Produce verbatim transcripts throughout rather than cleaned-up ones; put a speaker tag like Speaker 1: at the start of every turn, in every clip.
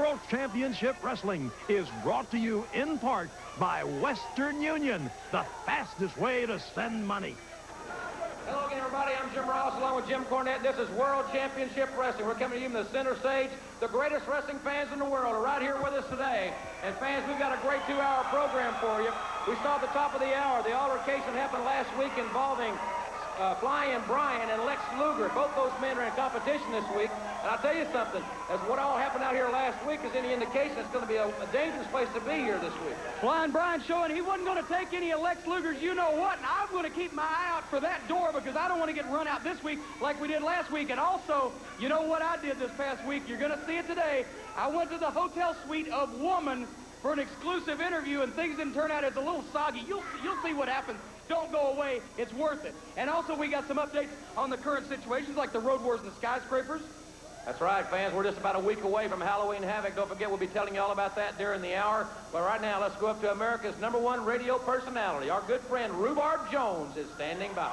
Speaker 1: World Championship Wrestling is brought to you in part by Western Union, the fastest way to send money.
Speaker 2: Hello again, everybody. I'm Jim Ross along with Jim Cornette. This is World Championship Wrestling. We're coming to you from the center stage. The greatest wrestling fans in the world are right here with us today. And fans, we've got a great two-hour program for you. We saw at the top of the hour the altercation happened last week involving Uh, Flying Brian and Lex Luger. Both those men are in competition this week. And I'll tell you something, as what all happened out here last week is any indication, it's going to be a, a dangerous place to be here this week.
Speaker 3: Flying Brian showing he wasn't going to take any of Lex Luger's you-know-what, and I'm going to keep my eye out for that door because I don't want to get run out this week like we did last week. And also, you know what I did this past week? You're going to see it today. I went to the hotel suite of Woman for an exclusive interview, and things didn't turn out as a little soggy. You'll, you'll see what happens. Don't go away. It's worth it. And also, we got some updates on the current situations, like the Road Wars and the Skyscrapers.
Speaker 2: That's right, fans. We're just about a week away from Halloween Havoc. Don't forget, we'll be telling you all about that during the hour. But right now, let's go up to America's number one radio personality. Our good friend, Rhubarb Jones, is standing by.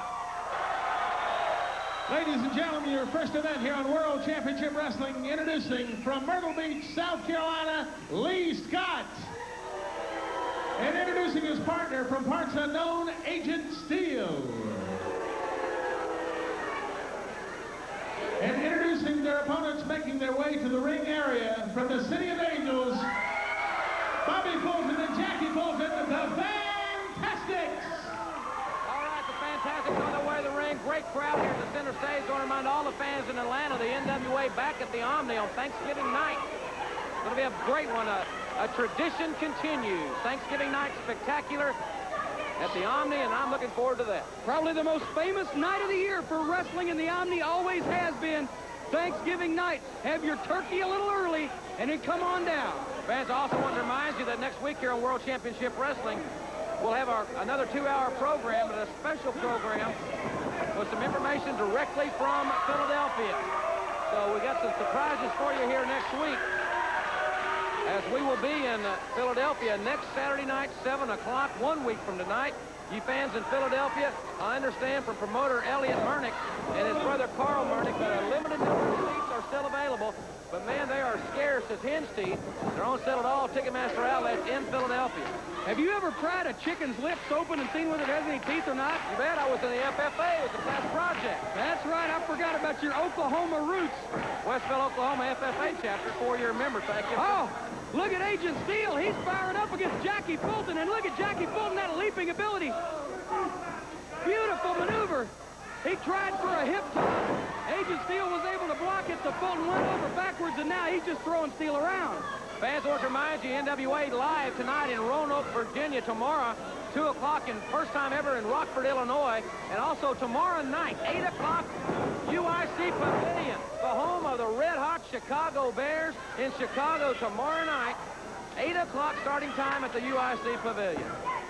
Speaker 4: Ladies and gentlemen, your first event here on World Championship Wrestling, introducing from Myrtle Beach, South Carolina, Lee Scott. And introducing his partner from parts unknown, Agent Steel. And introducing their opponents making their way to the ring area from the City of Angels, Bobby Fulton and Jackie Fulton, the Fantastics.
Speaker 2: All right, the Fantastics on their way to the ring. Great crowd here at the center stage. Going to remind all the fans in Atlanta, the N W A back at the Omni on Thanksgiving night. It's going to be a great one. A, a tradition continues. Thanksgiving night spectacular at the Omni, and I'm looking forward to that.
Speaker 3: Probably the most famous night of the year for wrestling in the Omni, always has been Thanksgiving night. Have your turkey a little early, and then come on down.
Speaker 2: Fans, I also want to remind you that next week here on World Championship Wrestling, we'll have our another two-hour program, and a special program with some information directly from Philadelphia. So we got some surprises for you here next week, as we will be in uh, Philadelphia next Saturday night, seven o'clock, one week from tonight. You fans in Philadelphia, I understand from promoter Elliot Murnick and his brother Carl Murnick that a limited number of seats are still available. But, man, they are scarce as hen's teeth. They're on sale at all Ticketmaster outlets in Philadelphia.
Speaker 3: Have you ever pried a chicken's lips open and seen whether it has any teeth or not?
Speaker 2: You bet. I was in the F F A. It was a class project.
Speaker 3: That's right. I forgot about your Oklahoma roots.
Speaker 2: Westville, Oklahoma F F A chapter, four-year member. Thank you.
Speaker 3: Oh, look at Agent Steel. He's firing up against Jackie Fulton. And look at Jackie Fulton, that leaping ability. Beautiful maneuver. He tried for a hip toss. Agent Steel was able to block it, so Fulton went over backwards, and now he's just throwing Steel around.
Speaker 2: Fans, I want to remind you, N W A live tonight in Roanoke, Virginia, tomorrow, two o'clock, and first time ever in Rockford, Illinois, and also tomorrow night, eight o'clock, U I C Pavilion, the home of the red-hot Chicago Bears in Chicago tomorrow night, eight o'clock starting time at the U I C Pavilion.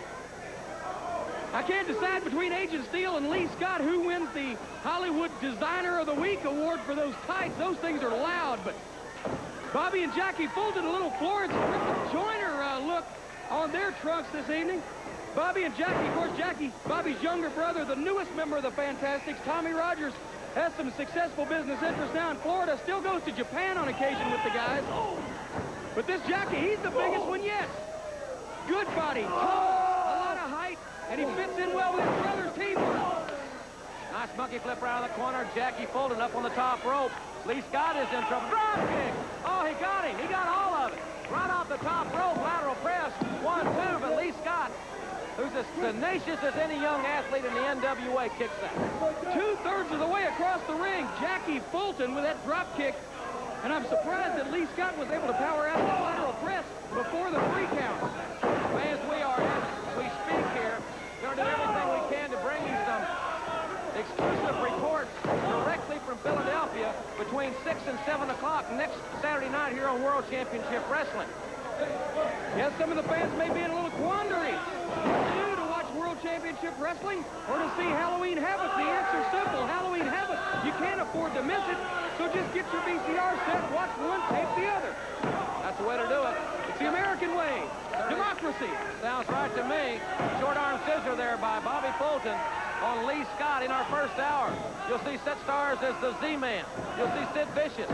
Speaker 3: I can't decide between Agent Steel and Lee Scott who wins the Hollywood Designer of the Week award for those tights. Those things are loud, but Bobby and Jackie Fulton, a little Florence Joyner uh, look on their trunks this evening. Bobby and Jackie, of course, Jackie, Bobby's younger brother, the newest member of the Fantastics, Tommy Rogers, has some successful business interests now in Florida, still goes to Japan on occasion with the guys. But this Jackie, he's the biggest one yet. Good body, tall, a lot of height, and he fits in well with his brother's teamwork.
Speaker 2: Nice monkey flip around the corner. Jackie Fulton up on the top rope. Lee Scott is in trouble. Drop kick. Oh, he got him. He got all of it. Right off the top rope, lateral press. One, two, but Lee Scott, who's as tenacious as any young athlete in the N W A, kicks that.
Speaker 3: Two-thirds of the way across the ring, Jackie Fulton with that drop kick. And I'm surprised that Lee Scott was able to power out that lateral press before the three count.
Speaker 2: Fans, we are, as we speak here, going to do everything we can to bring you some exclusive reports directly from Philadelphia between six and seven o'clock next Saturday night here on World Championship Wrestling.
Speaker 3: Yes, some of the fans may be in a little quandary. What to do to watch World Championship Wrestling or to see Halloween Havoc? The answer's simple. Halloween Havoc. You can't afford to miss it, so just get your V C R set, watch one, tape the other.
Speaker 2: That's the way to do it.
Speaker 3: It's the American way. Democracy.
Speaker 2: Sounds right to me. Short arm scissor there by Bobby Fulton on Lee Scott in our first hour. You'll see set stars as the Z-Man. You'll see Sid Vicious.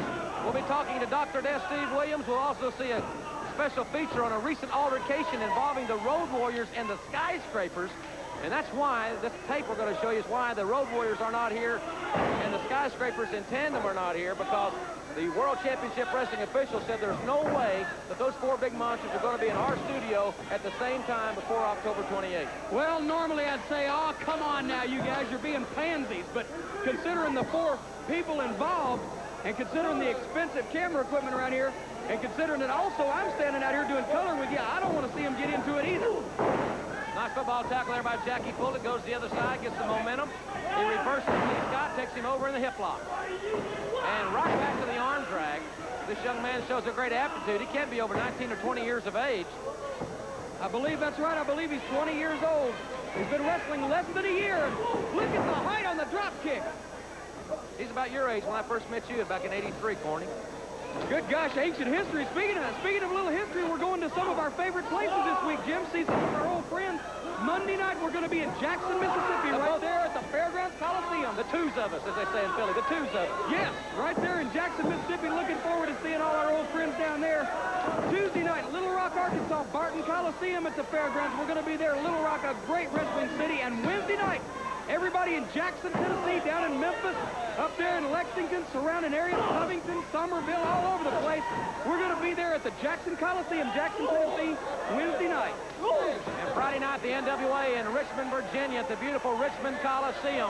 Speaker 2: We'll be talking to Doctor Death Steve Williams. We'll also see a special feature on a recent altercation involving the Road Warriors and the Skyscrapers. And that's why, this tape we're going to show you is why the Road Warriors are not here and the Skyscrapers in tandem are not here, because the World Championship Wrestling officials said there's no way that those four big monsters are going to be in our studio at the same time before October twenty-eighth.
Speaker 3: Well, normally I'd say, oh, come on now, you guys, you're being pansies. But considering the four people involved, and considering the expensive camera equipment around here, and considering that also I'm standing out here doing color with you, I don't want to see them get into it either.
Speaker 2: Nice football tackle there by Jackie Fulton. Goes to the other side, gets the momentum. He reverses Lee Scott, takes him over in the hip lock. And right back to the arm drag. This young man shows a great aptitude. He can't be over nineteen or twenty years of age.
Speaker 3: I believe that's right. I believe he's twenty years old. He's been wrestling less than a year. Look at the height on the drop kick.
Speaker 2: He's about your age when I first met you back in eighty-three, Corny.
Speaker 3: Good gosh, ancient history. Speaking of speaking of a little history, we're going to some of our favorite places this week. Jim, see some of our old friends. Monday night, we're going to be in Jackson, Mississippi, right there at the Fairgrounds Coliseum.
Speaker 2: The twos of us, as they say in Philly, the twos of us.
Speaker 3: Yes, right there in Jackson, Mississippi. Looking forward to seeing all our old friends down there. Tuesday night, Little Rock, Arkansas, Barton Coliseum at the Fairgrounds. We're going to be there. Little Rock, a great wrestling city. And Wednesday night, everybody in Jackson, Tennessee, down in Memphis, up there in Lexington, surrounding areas, Covington, Somerville, all over the place. We're going to be there at the Jackson Coliseum, Jackson, Tennessee, Wednesday night.
Speaker 2: And Friday night, the N W A in Richmond, Virginia, at the beautiful Richmond Coliseum.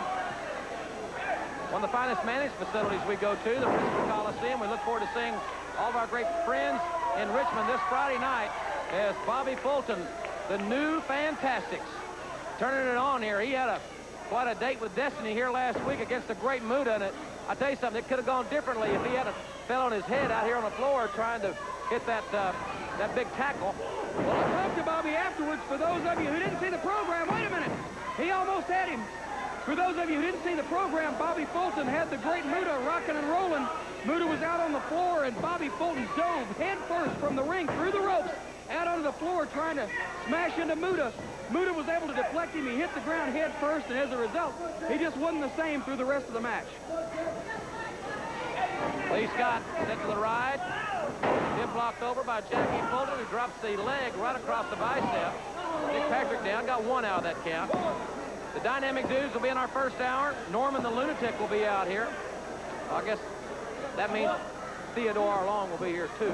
Speaker 2: One of the finest managed facilities we go to, the Richmond Coliseum. We look forward to seeing all of our great friends in Richmond this Friday night as Bobby Fulton, the new Fantastics, turning it on here. He had a quite a date with destiny here last week against the great Muda, and it, I tell you something, it could have gone differently if he hadn't fell on his head out here on the floor trying to hit that uh, that big tackle.
Speaker 3: Well, I talked to Bobby afterwards. For those of you who didn't see the program, wait a minute, he almost had him. For those of you who didn't see the program, Bobby Fulton had the great Muda rocking and rolling. Muda was out on the floor, and Bobby Fulton dove head first from the ring through the ropes out onto the floor trying to smash into Muda. Muda was able to deflect him. He hit the ground head first, and as a result, he just wasn't the same through the rest of the match.
Speaker 2: Lee Scott set to the ride. Hip blocked over by Jackie Fulton, who drops the leg right across the bicep. Dick Patrick down, got one out of that count. The Dynamic Dudes will be in our first hour. Norman the Lunatic will be out here. I guess that means Theodore Arlong will be here too.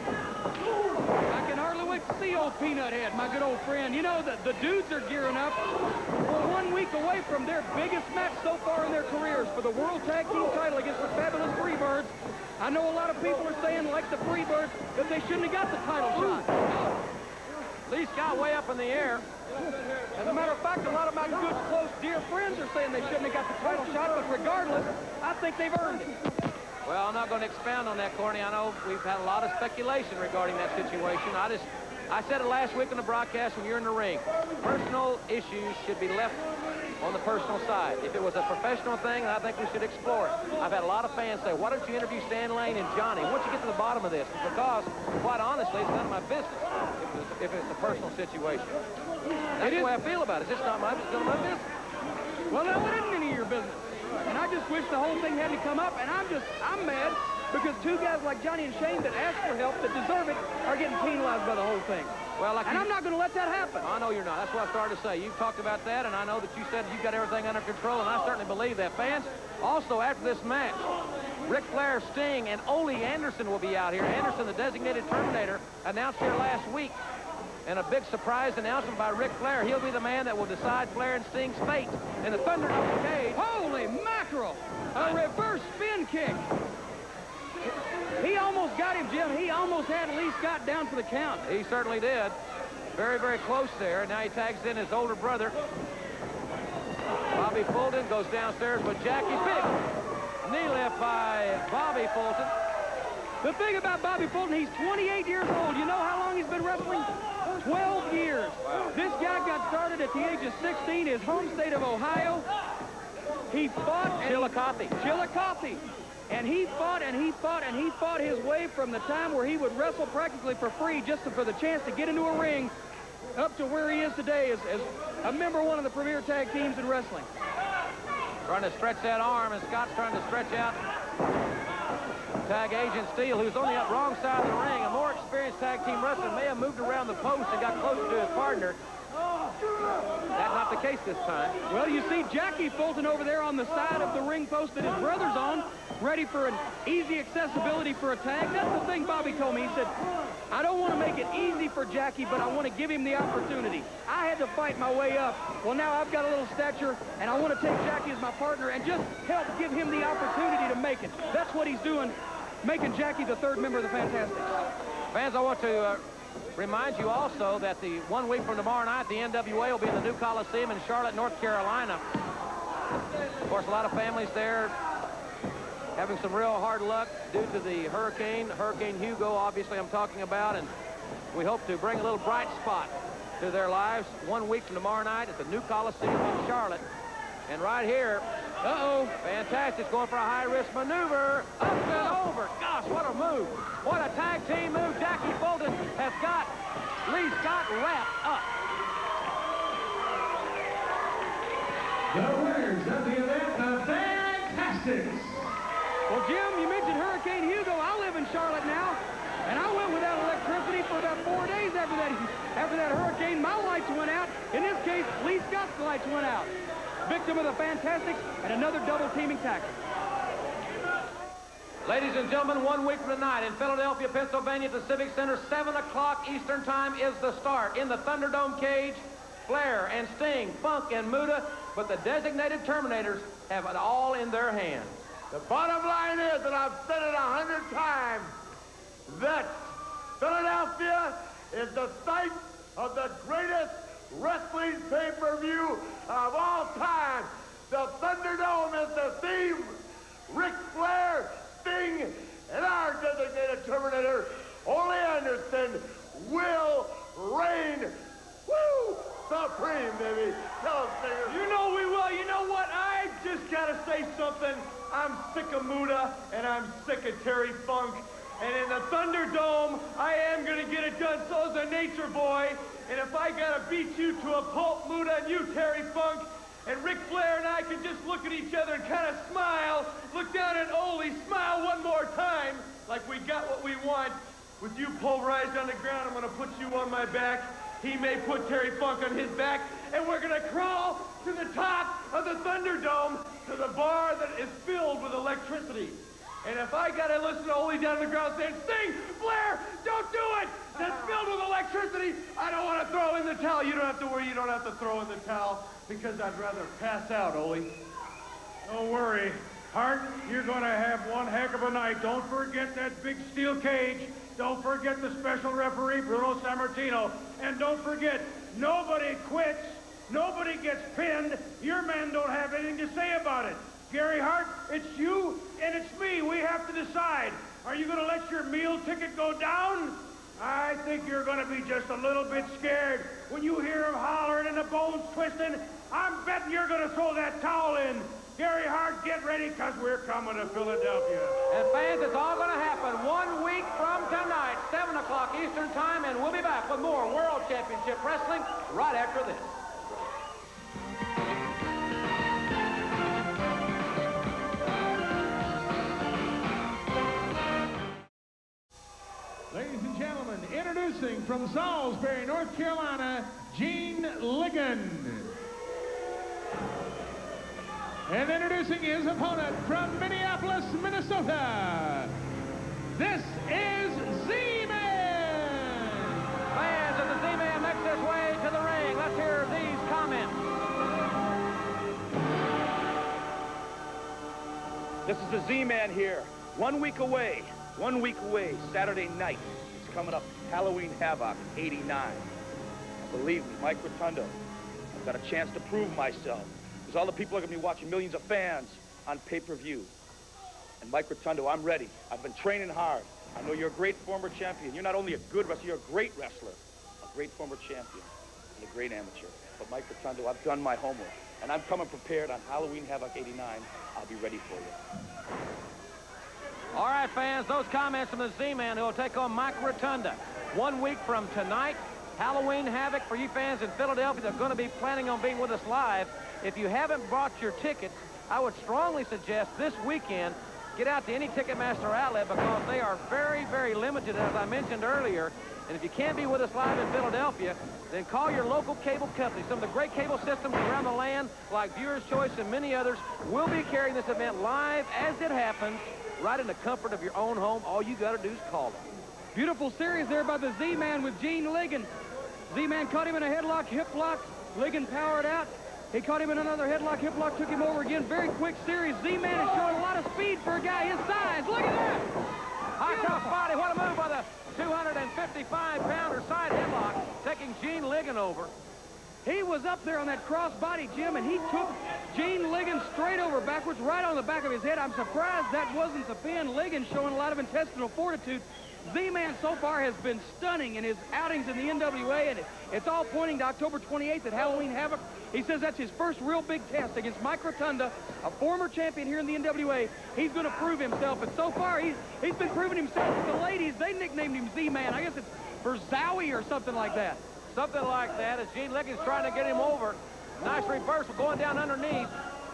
Speaker 3: I can hardly wait to see old Peanut Head, my good old friend. You know, the, the dudes are gearing up. We're one week away from their biggest match so far in their careers for the World Tag Team title against the Fabulous Freebirds. I know a lot of people are saying, like the Freebirds, that they shouldn't have got the title shot.
Speaker 2: Lee Scott way up in the air.
Speaker 3: As a matter of fact, a lot of my good, close, dear friends are saying they shouldn't have got the title shot, but regardless, I think they've earned it.
Speaker 2: Well, I'm not going to expound on that, Corny. I know we've had a lot of speculation regarding that situation. I just, I said it last week on the broadcast when you're in the ring. Personal issues should be left on the personal side. If it was a professional thing, I think we should explore it. I've had a lot of fans say, why don't you interview Stan Lane and Johnny? Once you get to the bottom of this, because, quite honestly, it's none of my business if it's, if it's a personal situation. That's the way I feel about it. It's just not my, it's none of my business.
Speaker 3: Well, no, it isn't any of your business. And I just wish the whole thing had to come up, and I'm just, I'm mad because two guys like Johnny and Shane that ask for help, that deserve it, are getting penalized by the whole thing.
Speaker 2: Well, like
Speaker 3: and
Speaker 2: you,
Speaker 3: I'm not going to let that happen.
Speaker 2: I know you're not. That's what I started to say. You've talked about that, and I know that you said you've got everything under control, and I certainly believe that. Fans, also after this match, Ric Flair, Sting, and Ole Anderson will be out here. Anderson, the designated Terminator, announced here last week. And a big surprise announcement by Ric Flair. He'll be the man that will decide Flair and Sting's fate in the Thunderdome cage.
Speaker 3: Holy mackerel! A reverse spin kick. He almost got him, Jim. He almost had Lee Scott down for the count.
Speaker 2: He certainly did. Very, very close there. Now he tags in his older brother. Bobby Fulton goes downstairs with Jackie. Big knee lift by Bobby Fulton.
Speaker 3: The thing about Bobby Fulton, he's twenty-eight years old. You know how long he's been wrestling? twelve years. Wow. This guy got started at the age of sixteen, his home state of Ohio. He fought...
Speaker 2: Chillicothe.
Speaker 3: Chillicothe. And he fought and he fought and he fought his way from the time where he would wrestle practically for free just for the chance to get into a ring up to where he is today as, as a member of one of the premier tag teams in wrestling.
Speaker 2: Trying to stretch that arm, and Scott's trying to stretch out Tag agent Steele, who's on the wrong side of the ring, a more experienced tag team wrestler, may have moved around the post and got closer to his partner. That's not the case this time.
Speaker 3: Well, you see Jackie Fulton over there on the side of the ring post that his brother's on, ready for an easy accessibility for a tag. That's the thing Bobby told me. He said, I don't want to make it easy for Jackie, but I want to give him the opportunity. I had to fight my way up. Well, now I've got a little stature, and I want to take Jackie as my partner and just help give him the opportunity to make it. That's what he's doing, making Jackie the third member of the Fantastics.
Speaker 2: Fans, I want to uh, remind you also that the one week from tomorrow night, the N W A will be in the new Coliseum in Charlotte, North Carolina. Of course, a lot of families there having some real hard luck due to the hurricane, Hurricane Hugo, obviously I'm talking about, and we hope to bring a little bright spot to their lives one week from tomorrow night at the new Coliseum in Charlotte. And right here, uh-oh, Fantastic's going for a high-risk maneuver. Up and over. Gosh, what a move. What a tag team move. Jackie Fulton has got Lee Scott wrapped up.
Speaker 4: The winners of the event, the Fantastics.
Speaker 3: Well, Jim, you mentioned Hurricane Hugo. I live in Charlotte now, and I went without electricity for about four days after that, after that hurricane. My lights went out. In this case, Lee Scott's lights went out. Victim of the Fantastics and another double teaming tackle.
Speaker 2: Ladies and gentlemen, one week from tonight in Philadelphia, Pennsylvania at the Civic Center, seven o'clock Eastern Time is the start. In the Thunderdome cage, Flair and Sting, Funk and Muta, but the designated Terminators have it all in their hands.
Speaker 5: The bottom line is, and I've said it a hundred times, that Philadelphia is the site of the greatest wrestling pay-per-view of all time. The Thunderdome is the theme. Ric Flair, Sting, and our designated Terminator, Ole Anderson, will reign. Woo! Supreme, baby. Tell us, Stinger.
Speaker 6: You know we will. You know what? I just got to say something. I'm sick of Muta, and I'm sick of Terry Funk. And in the Thunderdome, I am going to get it done. So's a Nature Boy. And if I got to beat you to a pulp, Muta, and you, Terry Funk, and Ric Flair and I can just look at each other and kind of smile, look down at Ole, smile one more time, like we got what we want. With you pulverized on the ground, I'm going to put you on my back. He may put Terry Funk on his back, and we're going to crawl to the top of the Thunderdome to the bar that is filled with electricity. And if I got to listen to Ole down on the ground saying, Sting, Flair, don't do it! That's filled with electricity. I don't want to throw in the towel. You don't have to worry. You don't have to throw in the towel because I'd rather pass out, Ole.
Speaker 7: Don't worry. Hart, you're going to have one heck of a night. Don't forget that big steel cage. Don't forget the special referee, Bruno Sammartino. And don't forget, nobody quits. Nobody gets pinned. Your men don't have anything to say about it. Gary Hart, it's you and it's me. We have to decide. Are you going to let your meal ticket go down? I think you're going to be just a little bit scared when you hear him hollering and the bones twisting. I'm betting you're going to throw that towel in. Gary Hart, get ready, because we're coming to Philadelphia.
Speaker 2: And fans, it's all going to happen one week from tonight, seven o'clock Eastern Time, and we'll be back with more World Championship Wrestling right after this.
Speaker 4: Ladies and gentlemen, introducing from Salisbury, North Carolina, Gene Ligon. And introducing his opponent from Minneapolis, Minnesota, this is Z-Man!
Speaker 2: Fans, as the Z-Man makes his way to the ring, let's hear these comments.
Speaker 8: This is the Z-Man here. One week away, one week away, Saturday night. It's coming up, Halloween Havoc, eighty-nine. Believe me, Mike Rotundo, I've got a chance to prove myself. Because all the people are going to be watching, millions of fans on pay-per-view. And Mike Rotundo, I'm ready. I've been training hard. I know you're a great former champion. You're not only a good wrestler, you're a great wrestler. A great former champion and a great amateur. But Mike Rotundo, I've done my homework. And I'm coming prepared on Halloween Havoc eighty-nine. I'll be ready for you.
Speaker 2: All right, fans, those comments from the Z-Man who will take on Mike Rotunda. One week from tonight, Halloween Havoc for you fans in Philadelphia. They're going to be planning on being with us live. If you haven't bought your tickets, I would strongly suggest this weekend get out to any Ticketmaster outlet because they are very, very limited, as I mentioned earlier. And if you can't be with us live in Philadelphia, then call your local cable company. Some of the great cable systems around the land, like Viewer's Choice and many others, will be carrying this event live as it happens, right in the comfort of your own home. All you got to do is call them.
Speaker 3: Beautiful series there by the Z-Man with Gene Ligon. Z-Man caught him in a headlock, hip lock. Ligon powered out. He caught him in another headlock, hip lock, took him over again. Very quick series. Z-Man is showing a lot of speed for a guy his size. Look at that!
Speaker 2: High cross body. What a move by the two hundred fifty-five pounder side headlock, taking Gene Ligon over.
Speaker 3: He was up there on that cross body, Jim, and he took Gene Ligon straight over backwards, right on the back of his head. I'm surprised that wasn't the pin. Ligon showing a lot of intestinal fortitude. Z-Man so far has been stunning in his outings in the N W A, and it's all pointing to October twenty-eighth at Halloween Havoc. He says that's his first real big test against Mike Rotunda, a former champion here in the N W A. He's going to prove himself, and so far he's, he's been proving himself with the ladies. They nicknamed him Z-Man. I guess it's for Zowie or something like that.
Speaker 2: Something like that as Gene Ligon's trying to get him over. Nice reversal going down underneath.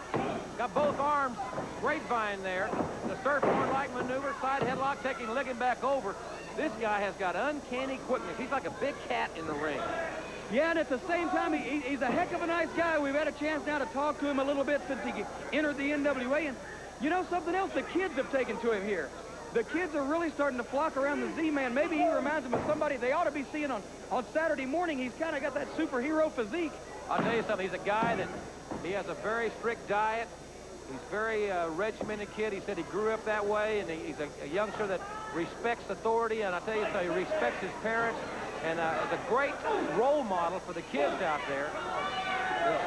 Speaker 2: Got both arms grapevine there. The surfboard-like maneuver, side headlock, taking Ligon back over. This guy has got uncanny quickness. He's like a big cat in the ring.
Speaker 3: Yeah, and at the same time, he, he's a heck of a nice guy. We've had a chance now to talk to him a little bit since he entered the N W A. And you know something else? The kids have taken to him here. The kids are really starting to flock around the Z-Man. Maybe he reminds them of somebody they ought to be seeing on, on Saturday morning. He's kind of got that superhero physique.
Speaker 2: I'll tell you something. He's a guy that he has a very strict diet. He's very uh, regimented kid. He said he grew up that way, and he, he's a, a youngster that respects authority. And I tell you so, he respects his parents, and uh, is a great role model for the kids out there. The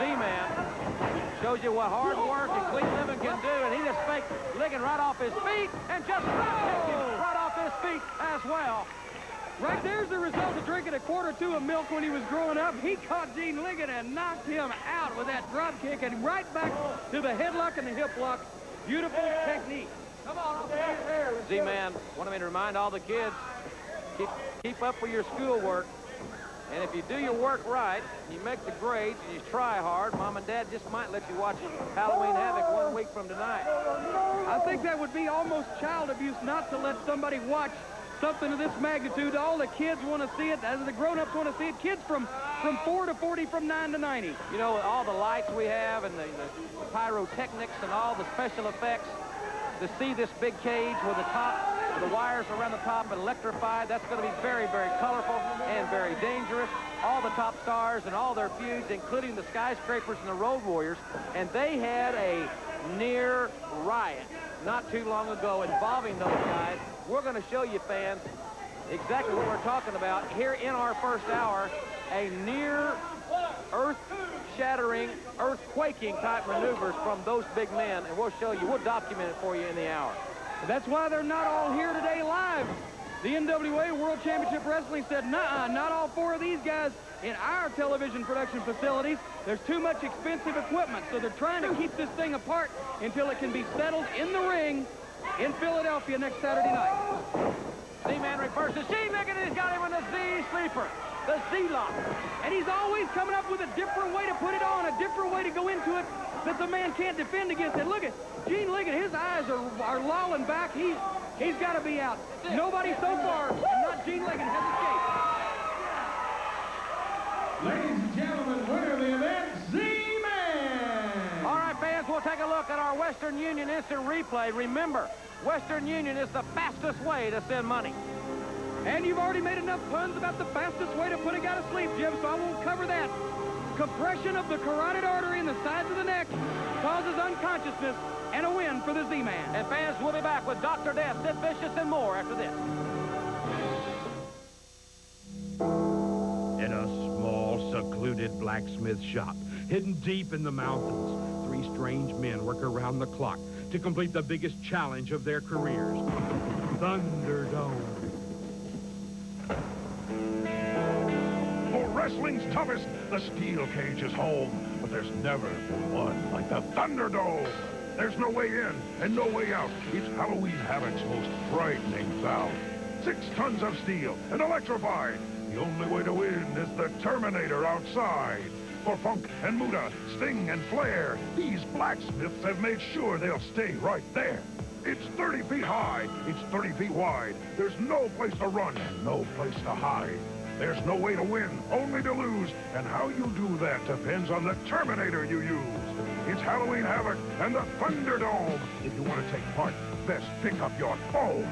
Speaker 2: Z-Man shows you what hard work and clean living can do, and he just faked Ligon right off his feet and just kicked him right off his feet as well.
Speaker 3: Right there's the result of drinking a quart or two of milk when he was growing up. He caught Gene Ligon and knocked him out with that drop kick and right back to the headlock and the hip lock. Beautiful technique.
Speaker 2: Come on, Z-Man, wanted me to remind all the kids, keep, keep up with your schoolwork. And if you do your work right, you make the grades, and you try hard, Mom and Dad just might let you watch Halloween Havoc one week from tonight.
Speaker 3: I think that would be almost child abuse not to let somebody watch something of this magnitude. All the kids want to see it, as the grown-ups want to see it. Kids from from four to forty, from nine to ninety.
Speaker 2: You know, all the lights we have and the, the pyrotechnics and all the special effects, to see this big cage with the top, with the wires around the top electrified, that's going to be very, very colorful and very dangerous. All the top stars and all their feuds, including the Skyscrapers and the Road Warriors, and they had a near riot not too long ago involving those guys. We're going to show you, fans, exactly what we're talking about here in our first hour, a near earth-shattering, earth-quaking type maneuvers from those big men, and we'll show you, we'll document it for you in the hour.
Speaker 3: That's why they're not all here today live. The N W A World Championship Wrestling said, nuh-uh, not all four of these guys in our television production facilities. There's too much expensive equipment, so they're trying to keep this thing apart until it can be settled in the ring in Philadelphia next Saturday night.
Speaker 2: Z-Man reverses. Gene Ligon, he's got him in the Z-sleeper, the Z-lock.
Speaker 3: And he's always coming up with a different way to put it on, a different way to go into it that the man can't defend against it. Look at Gene Ligon, his eyes are, are lolling back. He, he's got to be out. Nobody so far, and not Gene Ligon, has escaped.
Speaker 4: Ladies and gentlemen, winner of the event, Z-Man.
Speaker 2: All right, fans, we'll take a look at our Western Union instant replay. Remember, Western Union is the fastest way to send money.
Speaker 3: And you've already made enough puns about the fastest way to put a guy to sleep, Jim, so I won't cover that. Compression of the carotid artery in the sides of the neck causes unconsciousness and a win for the Z-Man.
Speaker 2: And fans, we'll be back with Doctor Death, Sid Vicious, and more after this.
Speaker 1: In a small, secluded blacksmith shop, hidden deep in the mountains, three strange men work around the clock to complete the biggest challenge of their careers, Thunderdome.
Speaker 9: For wrestling's toughest, the steel cage is home, but there's never been one like the Thunderdome. There's no way in and no way out. It's Halloween Havoc's most frightening bout. Six tons of steel and electrified. The only way to win is the Terminator outside. For Funk and Muda, Sting and Flair, these blacksmiths have made sure they'll stay right there. It's thirty feet high. It's thirty feet wide. There's no place to run and no place to hide. There's no way to win, only to lose. And how you do that depends on the Terminator you use. It's Halloween Havoc and the Thunderdome. If you want to take part, best pick up your phone.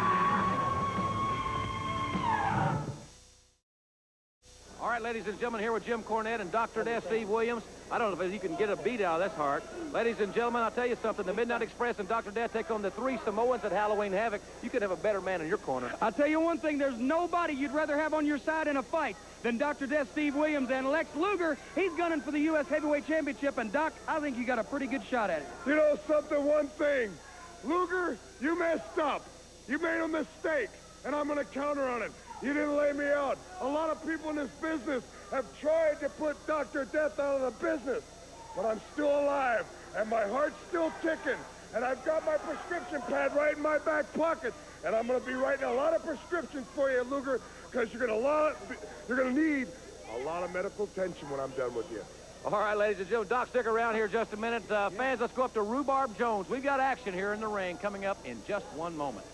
Speaker 2: All right, ladies and gentlemen, here with Jim Cornette and Doctor Death Steve Williams. I don't know if you can get a beat out of this heart. Ladies and gentlemen, I'll tell you something. The Midnight Express and Doctor Death take on the three Samoans at Halloween Havoc. You could have a better man in your corner.
Speaker 3: I'll tell you one thing. There's nobody you'd rather have on your side in a fight than Doctor Death Steve Williams. And Lex Luger, he's gunning for the U S Heavyweight Championship. And, Doc, I think you got a pretty good shot at it.
Speaker 10: You know something, one thing. Luger, you messed up. You made a mistake, and I'm going to counter on it. You didn't lay me out. A lot of people in this business have tried to put Doctor Death out of the business, but I'm still alive, and my heart's still ticking, and I've got my prescription pad right in my back pocket, and I'm going to be writing a lot of prescriptions for you, Luger, because you're going to you're going to need a lot of medical attention when I'm done with you.
Speaker 2: All right, ladies and gentlemen, Doc, stick around here just a minute. Uh, fans, let's go up to Rhubarb Jones. We've got action here in the ring coming up in just one moment.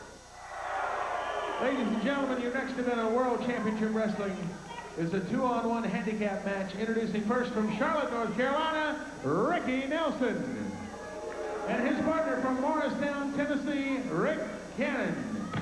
Speaker 4: Ladies and gentlemen, your next event on World Championship Wrestling is a two-on-one handicap match. Introducing first from Charlotte, North Carolina, Ricky Nelson. And his partner from Morristown, Tennessee, Rick Cannon.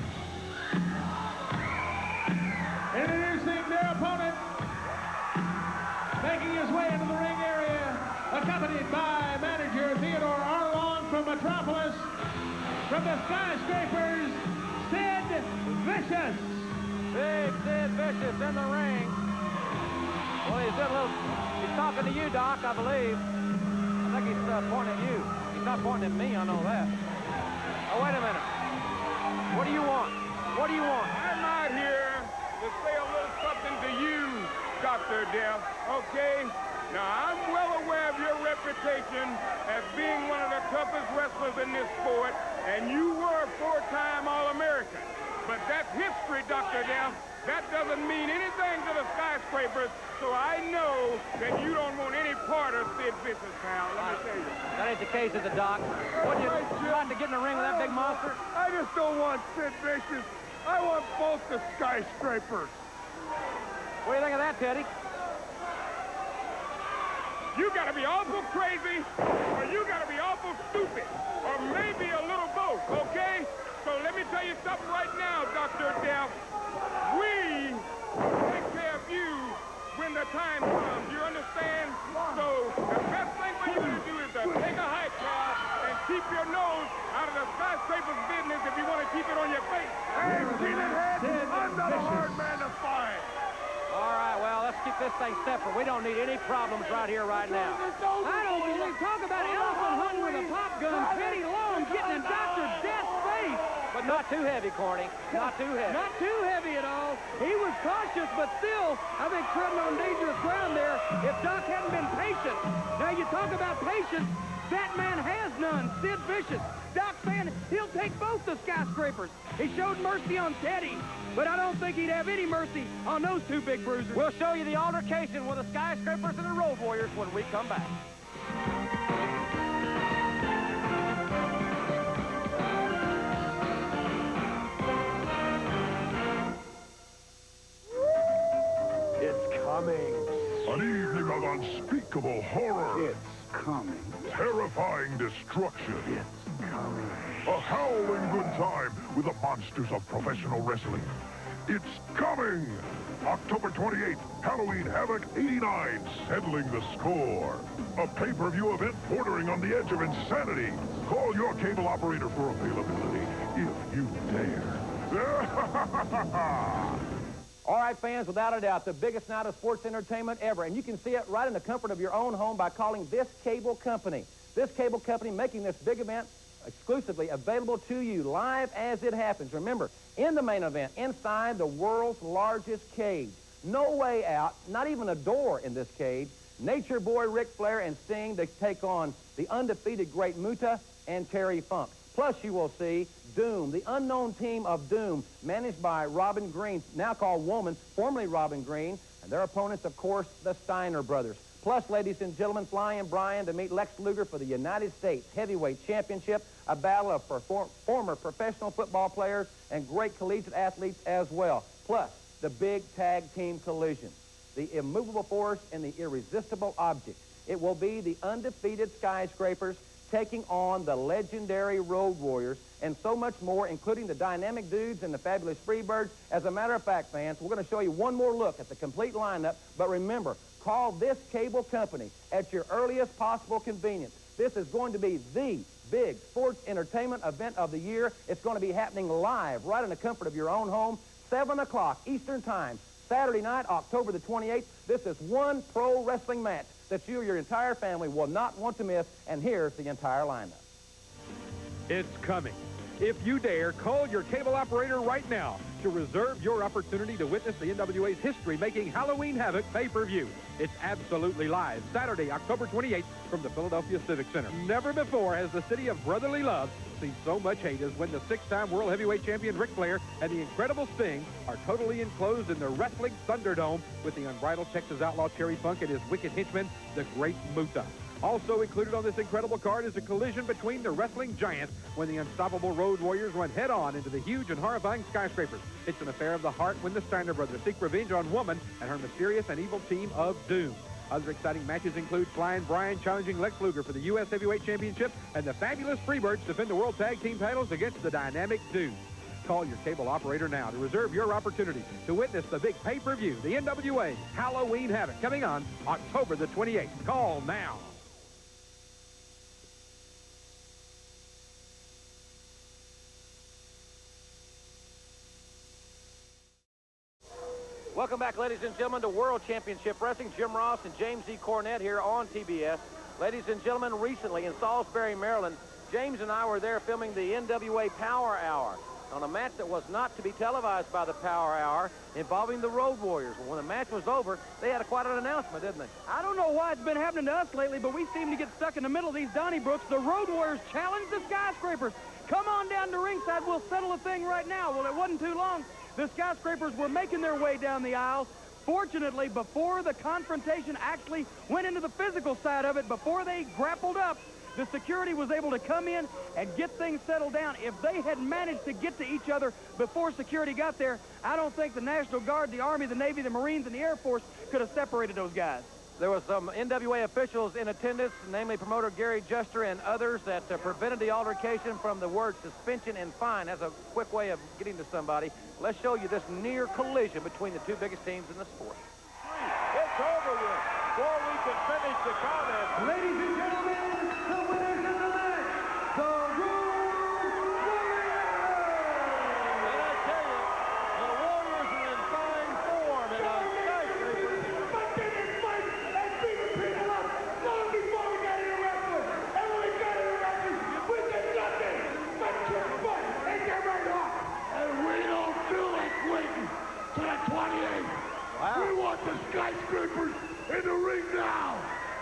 Speaker 4: Introducing their opponent, making his way into the ring area, accompanied by manager Theodore Arlong from Metropolis, from the Skyscrapers, Sid Vicious.
Speaker 2: Big Sid Vicious in the ring. Well, he's, a little, he's talking to you, Doc, I believe. I think he's uh, pointing at you. He's not pointing at me, I know that. Oh, wait a minute. What do you want? What do you want?
Speaker 10: I'm out here to say a little something to you, Doctor Death, okay? Now, I'm well aware of your reputation as being one of the toughest wrestlers in this sport, and you were a four-time All-American. But that's history, Doctor Death. That doesn't mean anything to the Skyscrapers, so I know that you don't want any part of Sid Vicious, pal. Let me tell you.
Speaker 2: That ain't the case, is it, Doc? What do you want to get in the ring with that big monster?
Speaker 10: I just don't want Sid Vicious. I want both the Skyscrapers.
Speaker 2: What do you think of that, Teddy?
Speaker 10: You gotta be awful crazy, or you gotta be awful stupid, or maybe a little both, okay? So let me tell you something right now, Doctor Death. We will take care of you when the time comes, you understand? So the best thing for you to do is to take a hike, pal, and keep your nose out of the Skyscraper's business if you want to keep it on your face. Hey, Peanut Head, I'm not a hard man to find.
Speaker 2: All right, well, let's keep this thing separate. We don't need any problems right here, right now.
Speaker 3: I don't believe. Talk about elephant hunting with a pop gun. Teddy Long getting in Doctor Death's face.
Speaker 2: But not too heavy, Corny. Not too heavy.
Speaker 3: Not too heavy at all. He was cautious, but still, I think treading on dangerous ground there if Doc hadn't been patient. Now, you talk about patience, that man has none. Sid Vicious. Doc saying he'll take both the Skyscrapers. He showed mercy on Teddy, but I don't think he'd have any mercy on those two big bruisers.
Speaker 2: We'll show you the altercation with the Skyscrapers and the Road Warriors when we come back.
Speaker 10: It's coming.
Speaker 9: An evening of unspeakable horror.
Speaker 10: It's coming.
Speaker 9: Terrifying destruction.
Speaker 10: It's coming.
Speaker 9: A howling good time with the monsters of professional wrestling. It's coming! October twenty-eighth, Halloween Havoc eighty-nine, settling the score. A pay-per-view event bordering on the edge of insanity. Call your cable operator for availability, if you dare.
Speaker 2: All right, fans, without a doubt, the biggest night of sports entertainment ever. And you can see it right in the comfort of your own home by calling this cable company. This cable company making this big event exclusively available to you live as it happens. Remember, in the main event, inside the world's largest cage. No way out, not even a door in this cage. Nature Boy Ric Flair and Sting to take on the undefeated Great Muta and Terry Funk. Plus, you will see Doom, the unknown team of Doom, managed by Robin Green, now called Woman, formerly Robin Green, and their opponents, of course, the Steiner brothers. Plus, ladies and gentlemen, Flying Brian to meet Lex Luger for the United States Heavyweight Championship, a battle of perform former professional football players and great collegiate athletes as well. Plus, the big tag team collision, the immovable force and the irresistible object. It will be the undefeated Skyscrapers taking on the legendary Road Warriors and so much more, including the dynamic dudes and the fabulous Freebirds. As a matter of fact, fans, we're going to show you one more look at the complete lineup. But remember, call this cable company at your earliest possible convenience. This is going to be the big sports entertainment event of the year. It's going to be happening live right in the comfort of your own home, seven o'clock Eastern Time, Saturday night, October the twenty-eighth. This is one pro wrestling match that you or your entire family will not want to miss, and here's the entire lineup.
Speaker 1: It's coming. If you dare, call your cable operator right now to reserve your opportunity to witness the N W A's history-making Halloween Havoc pay-per-view. It's absolutely live, Saturday, October twenty-eighth, from the Philadelphia Civic Center. Never before has the city of brotherly love seen so much hate as when the six-time World Heavyweight Champion Ric Flair and the Incredible Sting are totally enclosed in the Wrestling Thunderdome with the unbridled Texas outlaw Terry Funk and his wicked henchman, the Great Muta. Also included on this incredible card is a collision between the wrestling giants when the unstoppable Road Warriors run head-on into the huge and horrifying Skyscrapers. It's an affair of the heart when the Steiner brothers seek revenge on Woman and her mysterious and evil team of doom. Other exciting matches include Flying Brian challenging Lex Luger for the U S Heavyweight Championship and the fabulous Freebirds defend the World Tag Team titles against the dynamic Dudes. Call your cable operator now to reserve your opportunity to witness the big pay-per-view, the N W A Halloween Havoc, coming on October the twenty-eighth. Call now.
Speaker 2: Welcome back, ladies and gentlemen, to World Championship Wrestling. Jim Ross and James E. Cornette here on T B S. Ladies and gentlemen, recently in Salisbury, Maryland, James and I were there filming the N W A Power Hour on a match that was not to be televised by the Power Hour involving the Road Warriors. When the match was over, they had a, quite an announcement, didn't they?
Speaker 3: I don't know why it's been happening to us lately, but we seem to get stuck in the middle of these Donnybrooks. The Road Warriors challenge the Skyscrapers. Come on down to ringside. We'll settle the thing right now. Well, it wasn't too long. The Skyscrapers were making their way down the aisle. Fortunately, before the confrontation actually went into the physical side of it, before they grappled up, the security was able to come in and get things settled down. If they had managed to get to each other before security got there, I don't think the National Guard, the Army, the Navy, the Marines, and the Air Force could have separated those guys.
Speaker 2: There was some N W A officials in attendance, namely promoter Gary Juster and others, that uh, prevented the altercation from the word suspension and fine. That's a quick way of getting to somebody. Let's show you this near collision between the two biggest teams in the sport.
Speaker 6: It's over with before we can finish the comment.
Speaker 3: Ladies and gentlemen, the winners of the match, the Road Warriors!
Speaker 6: And I tell you, the Warriors are in fine form in a skyscraper.
Speaker 10: My biggest fight has beaten people up long before we got into wrestling. And when we got into wrestling, we did nothing but kick butt and get right off. And we don't feel like waiting to the twenty-eighth.
Speaker 6: Wow.
Speaker 10: We want the Skyscrapers in the ring now.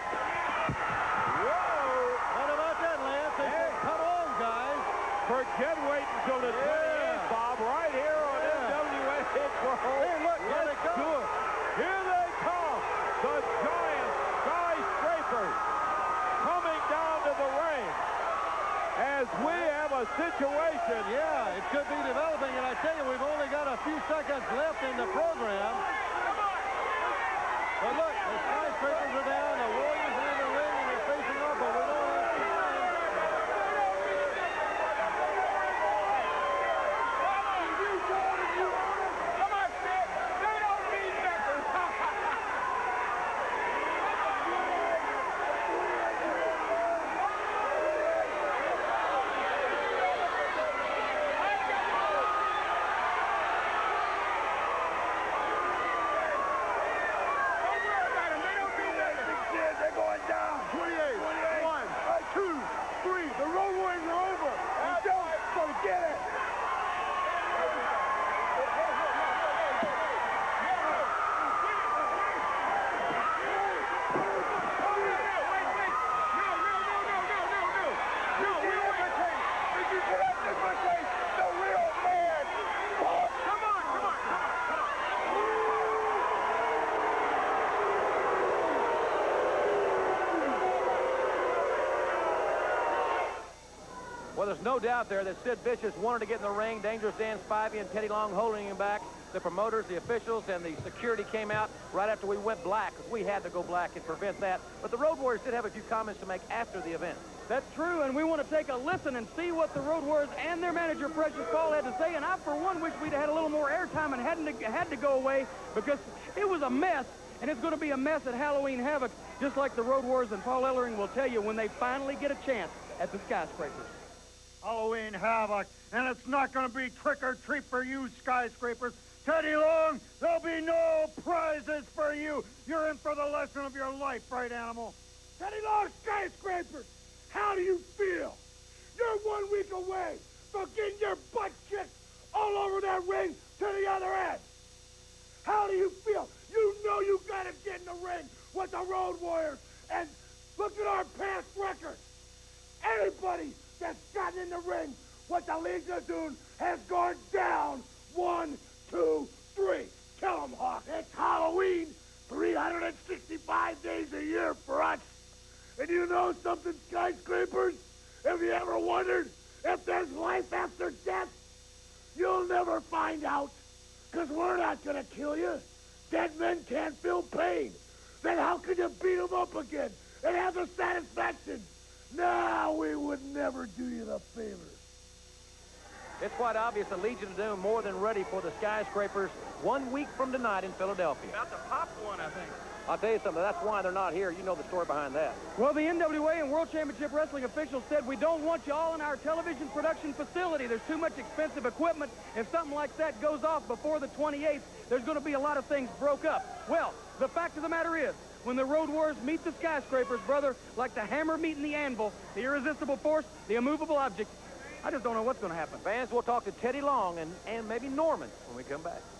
Speaker 6: Whoa! What about that, Lance? They said, come on, guys.
Speaker 7: Forget waiting until the twenty-eighth, Bob, right here on
Speaker 6: Yeah.
Speaker 7: N W A Hit World.
Speaker 6: Hey, look, here they come.
Speaker 7: Do it. Here they come, the giant Skyscrapers coming down to the ring as we have a situation.
Speaker 6: Yeah, it could be developing, and I tell you, we've only got a few seconds left in the program. But look, the Skyscrapers are down, the Warriors are in the ring, and they're facing off, but we don't have to time.
Speaker 10: Come on, Sid. They don't need nothing. Don't worry about them. They don't need nothing.
Speaker 2: Well, there's no doubt there that Sid Vicious wanted to get in the ring. Dangerous Dan Spivey and Teddy Long holding him back. The promoters, the officials, and the security came out right after we went black, because we had to go black and prevent that. But the Road Warriors did have a few comments to make after the event.
Speaker 3: That's true, and we want to take a listen and see what the Road Warriors and their manager, Precious Paul, had to say. And I, for one, wish we'd had a little more airtime and hadn't to, had to go away, because it was a mess, and it's going to be a mess at Halloween Havoc, just like the Road Warriors and Paul Ellering will tell you when they finally get a chance at the Skyscrapers.
Speaker 7: Halloween Havoc, and it's not going to be trick or treat for you Skyscrapers. Teddy Long, there'll be no prizes for you. You're in for the lesson of your life, right, Animal?
Speaker 10: Teddy Long, Skyscrapers, how do you feel? You're one week away from getting your butt kicked all over that ring to the other end. How do you feel? You know you gotta get in the ring with the Road Warriors, and look at our past record. Anybody that's gotten in the ring with the Legion of Doom has gone down. One, two, three. Tell them, Hawk. It's Halloween, three hundred sixty-five days a year for us. And you know something, Skyscrapers? Have you ever wondered if there's life after death? You'll never find out, because we're not going to kill you. Dead men can't feel pain. Then how could you beat them up again and have the satisfaction? No, we would never do you the favor.
Speaker 2: It's quite obvious the Legion of Doom more than ready for the Skyscrapers one week from tonight in Philadelphia.
Speaker 3: About to pop one, I think.
Speaker 2: I'll tell you something, that's why they're not here. You know the story behind that.
Speaker 3: Well, the N W A and World Championship Wrestling officials said, we don't want you all in our television production facility. There's too much expensive equipment. If something like that goes off before the twenty-eighth, there's going to be a lot of things broke up. Well, the fact of the matter is, when the Road Warriors meet the Skyscrapers, brother, like the hammer meeting the anvil, the irresistible force, the immovable object, I just don't know what's going to happen.
Speaker 2: Fans, we'll talk to Teddy Long and, and maybe Norman when we come back.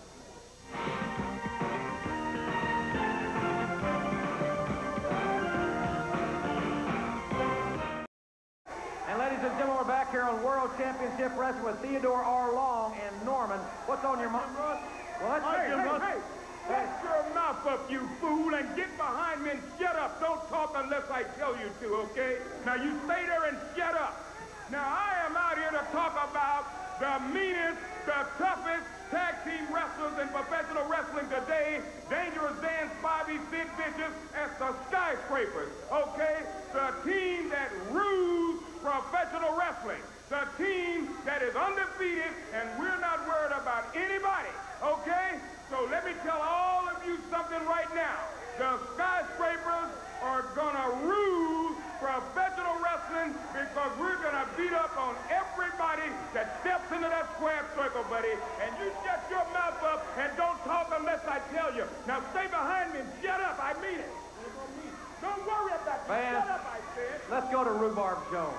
Speaker 2: And ladies and gentlemen, we're back here on World Championship Wrestling with Theodore R. Long and Norman. What's on your mind? What?
Speaker 6: Hey, hey, hey, shut your mouth up, you fool, and get behind me and shut up. Don't talk unless I tell you to, okay? Now, you stay there and shut up. Now, I am out here to talk about the meanest, the toughest tag team wrestlers in professional wrestling today. Dangerous Dan Spivey, Sid Vicious, as the Skyscrapers, okay? The team that rules professional wrestling. The team that is undefeated, and we're not worried about anybody, okay? So let me tell all of you something right now. The Skyscrapers are gonna rule professional wrestling because we're gonna beat up on everybody that steps into that square circle, buddy. And you shut your mouth up and don't talk unless I tell you. Now stay behind me and shut up. I mean it. Don't worry about me.
Speaker 2: Fans,
Speaker 6: shut up, I said.
Speaker 2: Let's go to Rhubarb Jones.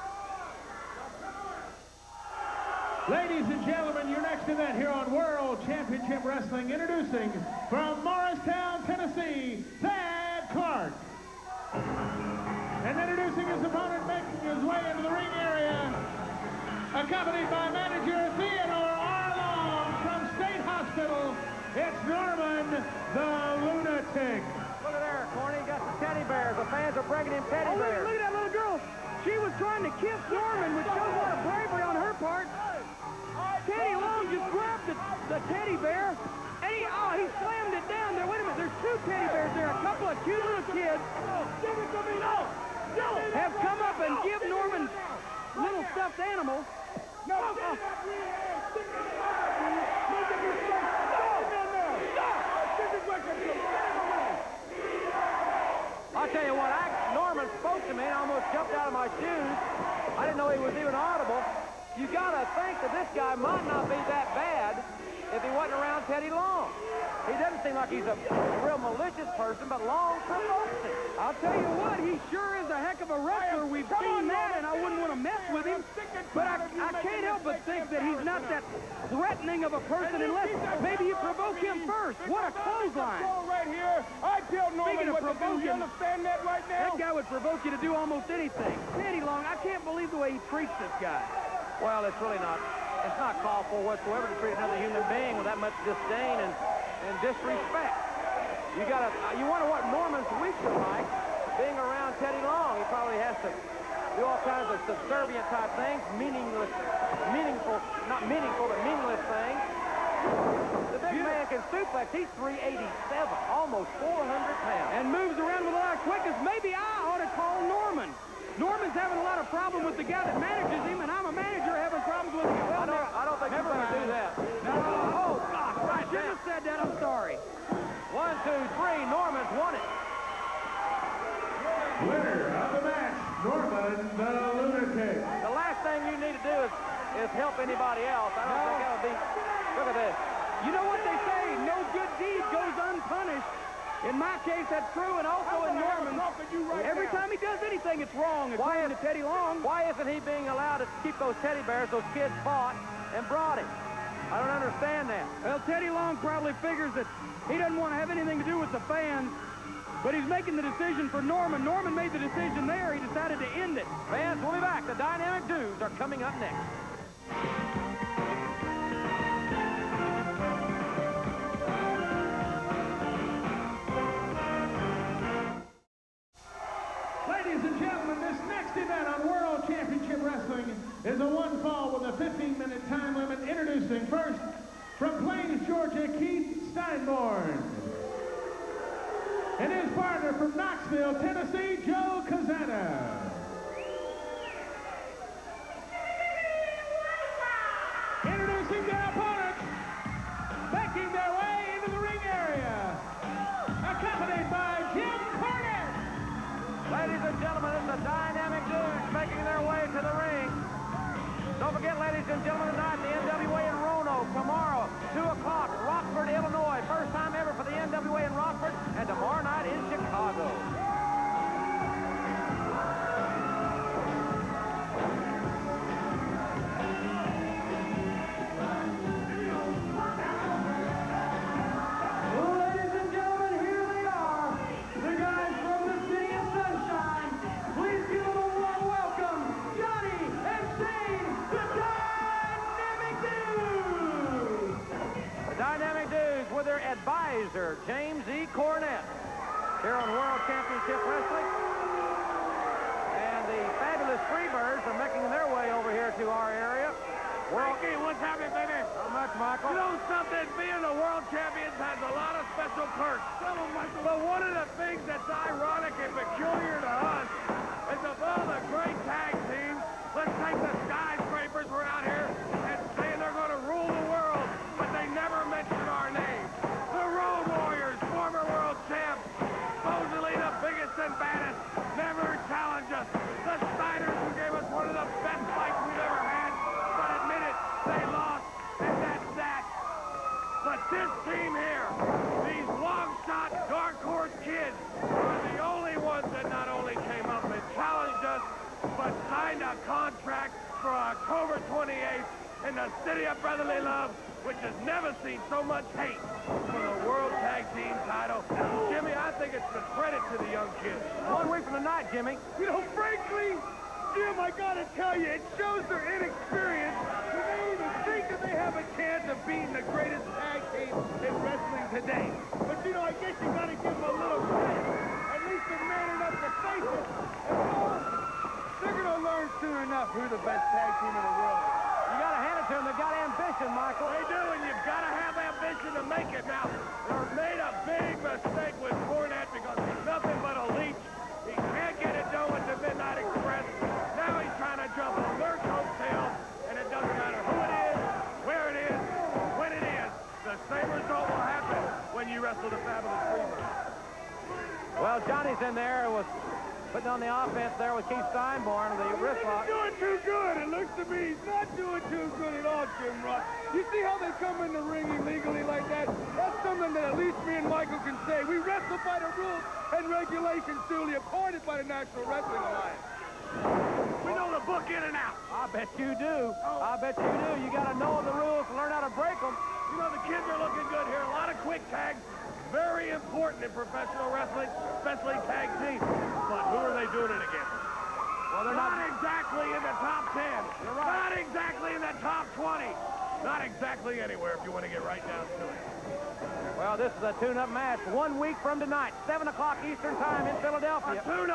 Speaker 4: Ladies and gentlemen, your next event here on World Championship Wrestling, introducing from Morristown, Tennessee, Thad Clark. And introducing his opponent, making his way into the ring area, accompanied by manager Theodore R. Long from State Hospital, it's Norman the Lunatic.
Speaker 2: Look at there, Corny, got the teddy bears. The fans are bringing him teddy
Speaker 3: Oh, look,
Speaker 2: bears.
Speaker 3: look at that little girl. She was trying to kiss Norman, which shows a lot of bravery on her part. Teddy Long just grabbed the, the teddy bear, and he, oh, he slammed it down there. Wait a minute, there's two teddy bears there. A couple of cute little kids have come up and give Norman little stuffed animals. No, oh.
Speaker 2: I'll tell you what, I, Norman spoke to me and I almost jumped out of my shoes. I didn't know he was even audible. You gotta think that this guy might not be that bad if he wasn't around Teddy Long. He doesn't seem like he's a real malicious person, but Long provokes him.
Speaker 3: I'll tell you what, he sure is a heck of a wrestler. We've seen that, and I wouldn't want to mess with him. But I, I can't help but think that he's not that threatening of a person unless maybe you provoke him first. What a clothesline.
Speaker 6: Right here, I tell Norman
Speaker 3: Speaking of
Speaker 6: what to do.
Speaker 3: provoking,
Speaker 6: You understand that right now?
Speaker 3: That guy would provoke you to do almost anything. Teddy Long, I can't believe the way he treats this guy.
Speaker 2: Well, it's really not, it's not called for whatsoever to treat another human being with that much disdain and, and disrespect. You gotta, you wonder what Norman's weeks are like being around Teddy Long. He probably has to do all kinds of subservient type things, meaningless, meaningful, not meaningful, but meaningless things. The big man can suplex. He's three eighty-seven, almost four hundred pounds.
Speaker 3: And moves around with a lot of quickness. Maybe I ought to call Norman. Norman's having a lot of problem with the guy that manages him, and I'm a manager having problems with him. Well,
Speaker 2: I don't, I don't think
Speaker 3: never
Speaker 2: you better do
Speaker 3: mind.
Speaker 2: that.
Speaker 3: No.
Speaker 2: Oh, gosh,
Speaker 3: I
Speaker 2: right
Speaker 3: shouldn't
Speaker 2: there.
Speaker 3: have said that. I'm sorry.
Speaker 2: One, two, three. Norman's won it.
Speaker 4: Winner of the match, Norman the Lunatic.
Speaker 2: The last thing you need to do is, is help anybody else. I don't
Speaker 3: No.
Speaker 2: think that would be... Look at this.
Speaker 3: You know what they say, no good deed goes unpunished. In my case, that's true, and also in Norman's.
Speaker 10: Right
Speaker 3: Every
Speaker 10: now.
Speaker 3: time he does anything, it's wrong,
Speaker 2: Why
Speaker 3: according
Speaker 2: is-
Speaker 3: to Teddy Long.
Speaker 2: Why isn't he being allowed to keep those teddy bears those kids bought and brought him? I don't understand that.
Speaker 3: Well, Teddy Long probably figures that he doesn't want to have anything to do with the fans, but he's making the decision for Norman. Norman made the decision there. He decided to end it.
Speaker 2: Fans, we'll be back. The Dynamic Dudes are coming up next.
Speaker 4: Ladies and gentlemen, this next event on World Championship Wrestling is a one fall with a fifteen minute time limit. Introducing first, from Plains, Georgia, Keith Steinborn. And his partner from Knoxville, Tennessee, Joe Kazana. Introducing their opponents, making their way into the ring area, accompanied by Jim Cornette.
Speaker 2: Ladies and gentlemen, it's the Dynamic Dudes making their way to the ring. Don't forget, ladies and gentlemen, tonight, the N W A in Roanoke. Tomorrow, two o'clock, Rockford, Illinois. First time ever for the N W A in Rockford. And tomorrow night in Chicago.
Speaker 3: Ladies and gentlemen, here they are, the guys from the City of Sunshine. Please give them a warm welcome, Johnny and Shane, the Dynamic Dudes.
Speaker 2: The Dynamic Dudes with their advisor, James E. Cornette, here on World Championship Wrestling. And the fabulous Freebirds are making their way over here to our area. World...
Speaker 6: Hey, what's happening, baby?
Speaker 2: How much, Michael?
Speaker 6: You know something? Being the world champions has a lot of special perks. But one of the things that's ironic and peculiar to us is of all the great tag teams, let's take the Skyscrapers. We're out here and saying they're going to rule the world, but they never mention our name. The Road Warriors, former world champs, supposedly the biggest and baddest, never challenge us. The Steiners, who gave us one of the best fights we've ever had, but admit it, they lost, and that's that. But this team here, these long-shot, dark horse kids, are the only ones that not only came up and challenged us, but signed a contract for October twenty-eighth in the city of brotherly love, which has never seen so much hate for the World Tag Team title. Jimmy, I think it's the credit to the young kids.
Speaker 2: One week from tonight, Jimmy.
Speaker 10: You know, frankly, Jim, I gotta tell you, it shows their inexperience when they even think that they have a chance of beating the greatest tag team in wrestling today. But, you know, I guess you gotta give them a little credit. At least they're man enough to face it. And, you know, they're gonna learn soon enough who the best tag team in the world is.
Speaker 2: You got to hand it to them. They've got ambition, Michael.
Speaker 6: They do, and you've got to have ambition to make it. Now, they made a big mistake with Cornette because he's nothing but a leech. He can't get it done with the Midnight Express. Now he's trying to jump on their coattails, and it doesn't matter who it is, where it is, when it is. The same result will happen when you wrestle the Fabulous Freebirds.
Speaker 2: Well, Johnny's in there was putting on the offense there with Keith Steinborn, the wrist lock.
Speaker 10: He's doing too good. It looks to me he's not doing too good at all, Jim Ross. You see how they come in the ring illegally like that? That's something that at least me and Michael can say. We wrestle by the rules and regulations duly appointed by the National Wrestling Alliance.
Speaker 6: We know the book in and out.
Speaker 2: I bet you do. I bet you do. You got to know the rules to learn how to break them.
Speaker 6: You know, the kids are looking good here. A lot of quick tags. Very important in professional wrestling, especially tag teams. But who are they doing it against?
Speaker 2: Well, they're
Speaker 6: not,
Speaker 2: not...
Speaker 6: exactly in the top ten.
Speaker 2: You're right.
Speaker 6: Not exactly in the top twenty. Not exactly anywhere if you want to get right down to it.
Speaker 2: Well, this is a tune-up match. One week from tonight, seven o'clock Eastern Time in Philadelphia.
Speaker 6: A tune-up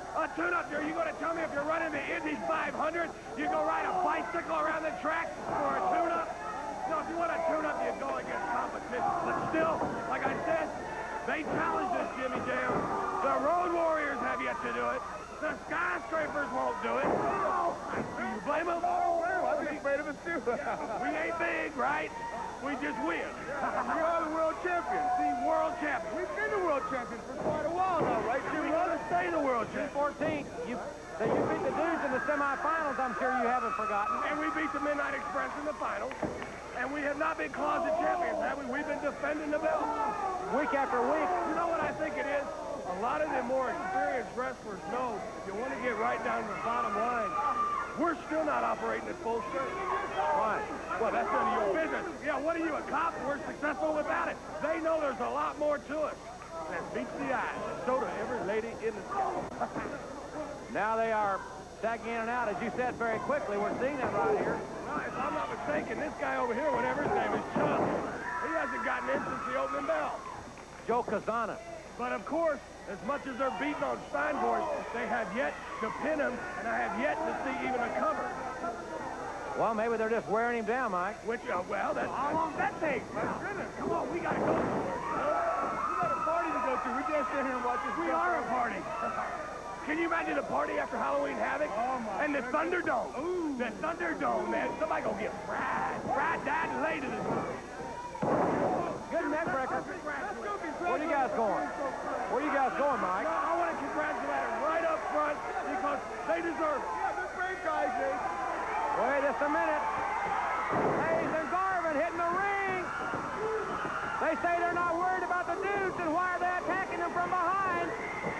Speaker 10: A tune-up, are you going to tell me if you're running the Indy five hundred, you go ride a bicycle around the track for a tune-up? No, if you want a tune-up, you go against competition. But still, like I said, they challenged us, Jimmy Jam. The Road Warriors have yet to do it. The Skyscrapers won't do it. Do you blame them? Oh, I'm afraid of it, too. We ain't big, right? We just win. We are the world champions. The world champions. We've been the world champions for quite a while now, right, Jim? We're going to stay the world champions.
Speaker 2: fourteenth, you, that you beat the dudes in the semifinals, I'm sure you haven't forgotten.
Speaker 10: And we beat the Midnight Express in the finals. And we have not been closet champions, have we? We've been defending the belt.
Speaker 2: Week after week.
Speaker 10: You know what I think it is? A lot of the more experienced wrestlers know you want to get right down to the bottom line. We're still not operating at full strength. Why? Well, that's none of your business. Yeah, what are you, a cop? We're successful without it. They know there's a lot more to us than beats the eye. So do every lady in the town.
Speaker 2: Now they are tagging in and out, as you said very quickly. We're seeing that right here.
Speaker 10: Well, if I'm not mistaken, this guy over here, whatever his name is, Chuck, he hasn't gotten in since the opening bell.
Speaker 2: Joe Kazana.
Speaker 10: But of course, as much as they're beating on Steinhorst, they have yet to pin him, and I have yet to see even a cover.
Speaker 2: Well, maybe they're just wearing him down, Mike.
Speaker 10: Which, uh, well, that's... How long that takes? My goodness. Come on, we got to go somewhere. We got a party to go to. We can't sit here and watch this. We are a party. Can you imagine a party after Halloween Havoc? Oh, my And the goodness. Thunderdome. Ooh. The Thunderdome, man. Somebody gonna get fried. Fried, died, and laid in this movie.
Speaker 2: Good neck breaker. Where are you guys going? Where are you guys going, Mike?
Speaker 10: No, I want to congratulate them right up front because they deserve it. Yeah, they're great guys, Jake.
Speaker 2: Wait just a minute. Hayes and Garvin hitting the ring. They say they're not worried about the dudes, and why are they attacking them from behind?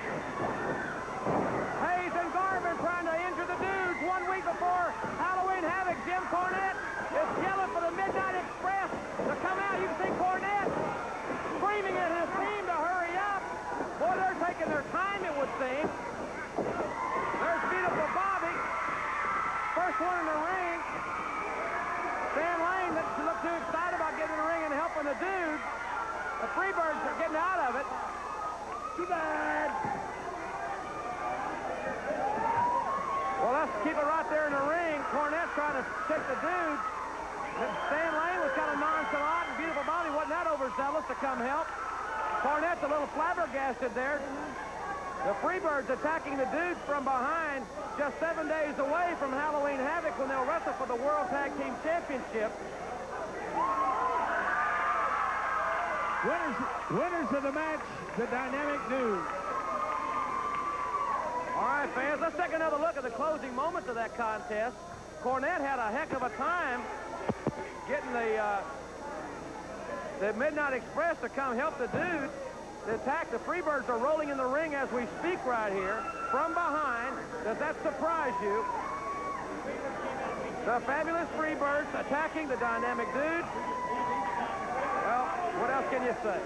Speaker 2: Hayes and Garvin trying to injure the dudes one week before Halloween Havoc. Jim Cornette is yelling for the Midnight Express to come out. You can see Cornette screaming at his team to hurry up. Boy, they're taking their time, it would seem. There's beautiful Bobby. First one in the ring. Stan Lane doesn't look too excited about getting in the ring and helping the dudes. The Freebirds are getting out of it.
Speaker 10: Too bad.
Speaker 2: Well, let's keep it right there in the ring. Cornette's trying to stick the dudes. Stan Lane was kind of nonchalant, and beautiful Bobby wasn't that overzealous to come help. Cornette's a little flabbergasted there. The Freebirds attacking the dudes from behind, just seven days away from Halloween Havoc when they'll wrestle for the World Tag Team Championship.
Speaker 4: Winners, winners of the match, the Dynamic Dudes.
Speaker 2: All right, fans, let's take another look at the closing moments of that contest. Cornette had a heck of a time getting the, uh, the Midnight Express to come help the dudes. The attack, the Freebirds are rolling in the ring as we speak right here from behind. Does that surprise you? The fabulous Freebirds attacking the Dynamic Dudes. Well, what else can you say?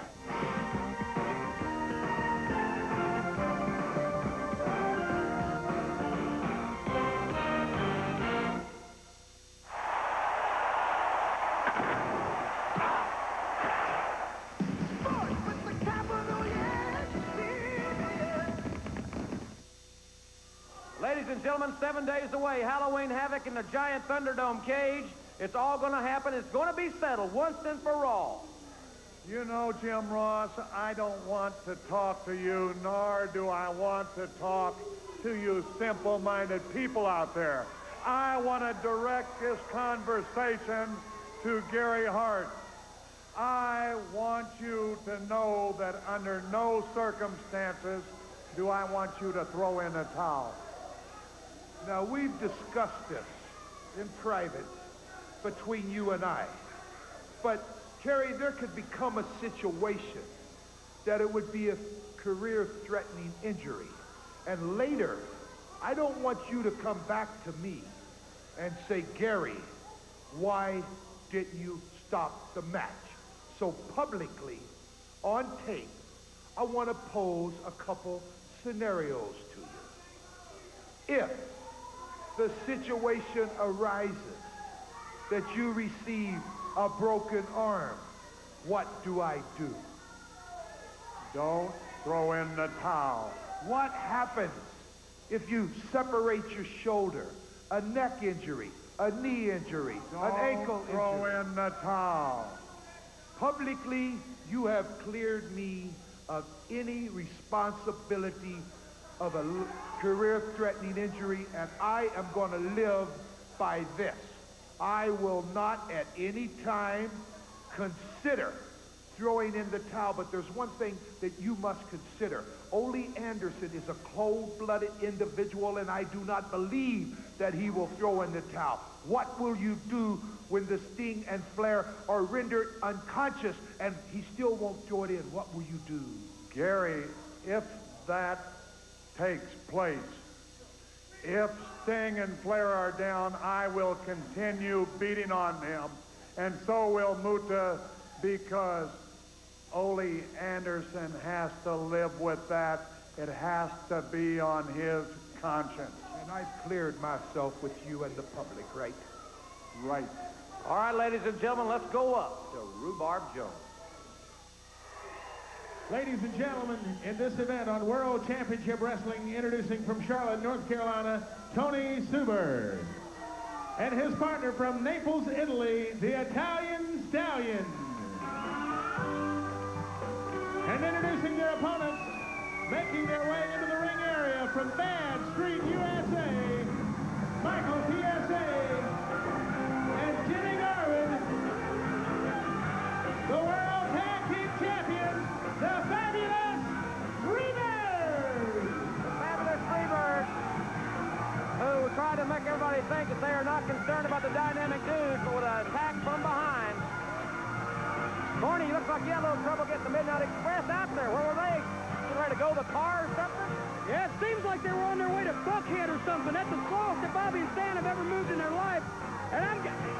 Speaker 2: Ladies and gentlemen, seven days away, Halloween Havoc in the giant Thunderdome cage. It's all going to happen. It's going to be settled once and for all.
Speaker 10: You know, Jim Ross, I don't want to talk to you, nor do I want to talk to you simple-minded people out there. I want to direct this conversation to Gary Hart. I want you to know that under no circumstances do I want you to throw in a towel. Now, we've discussed this in private between you and I. But, Kerry, there could become a situation that it would be a career-threatening injury. And later, I don't want you to come back to me and say, Gary, why didn't you stop the match? So publicly, on tape, I want to pose a couple scenarios to you. If the situation arises that you receive a broken arm, what do I do? Don't throw in the towel.
Speaker 11: What happens if you separate your shoulder, a neck injury, a knee injury,
Speaker 5: Don't
Speaker 11: an ankle
Speaker 5: throw
Speaker 11: injury?
Speaker 5: in the towel.
Speaker 11: Publicly, you have cleared me of any responsibility of a career-threatening injury, and I am going to live by this. I will not at any time consider throwing in the towel, but there's one thing that you must consider. Ole Anderson is a cold-blooded individual, and I do not believe that he will throw in the towel. What will you do when the Sting and Flair are rendered unconscious and he still won't throw it in? What will you do?
Speaker 5: Gary, if that takes place, if Sting and Flair are down, I will continue beating on them, and so will Muta, because Ole Anderson has to live with that. It has to be on his conscience.
Speaker 11: And I've cleared myself with you and the public, right?
Speaker 5: Right.
Speaker 2: All right, ladies and gentlemen, let's go up to Rhubarb Jones.
Speaker 4: Ladies and gentlemen, in this event on World Championship Wrestling, introducing from Charlotte, North Carolina, Tony Suber. And his partner from Naples, Italy, the Italian Stallion. And introducing their opponents, making their way into the ring area from Bad Street, U S A, Michael P S A, and Jimmy Garvin, the World Tag Team Champions, the Fabulous Freebirds!
Speaker 2: The Fabulous Freebirds, who try to make everybody think that they are not concerned about the dynamic dudes, but with an attack from behind. Barney, you look like you had a little trouble getting the Midnight Express out there. Where were they? Getting ready to go to the car or something?
Speaker 3: Yeah, it seems like they were on their way to Buckhead or something. That's the slowest that Bobby and Stan have ever moved in their life. And I'm getting...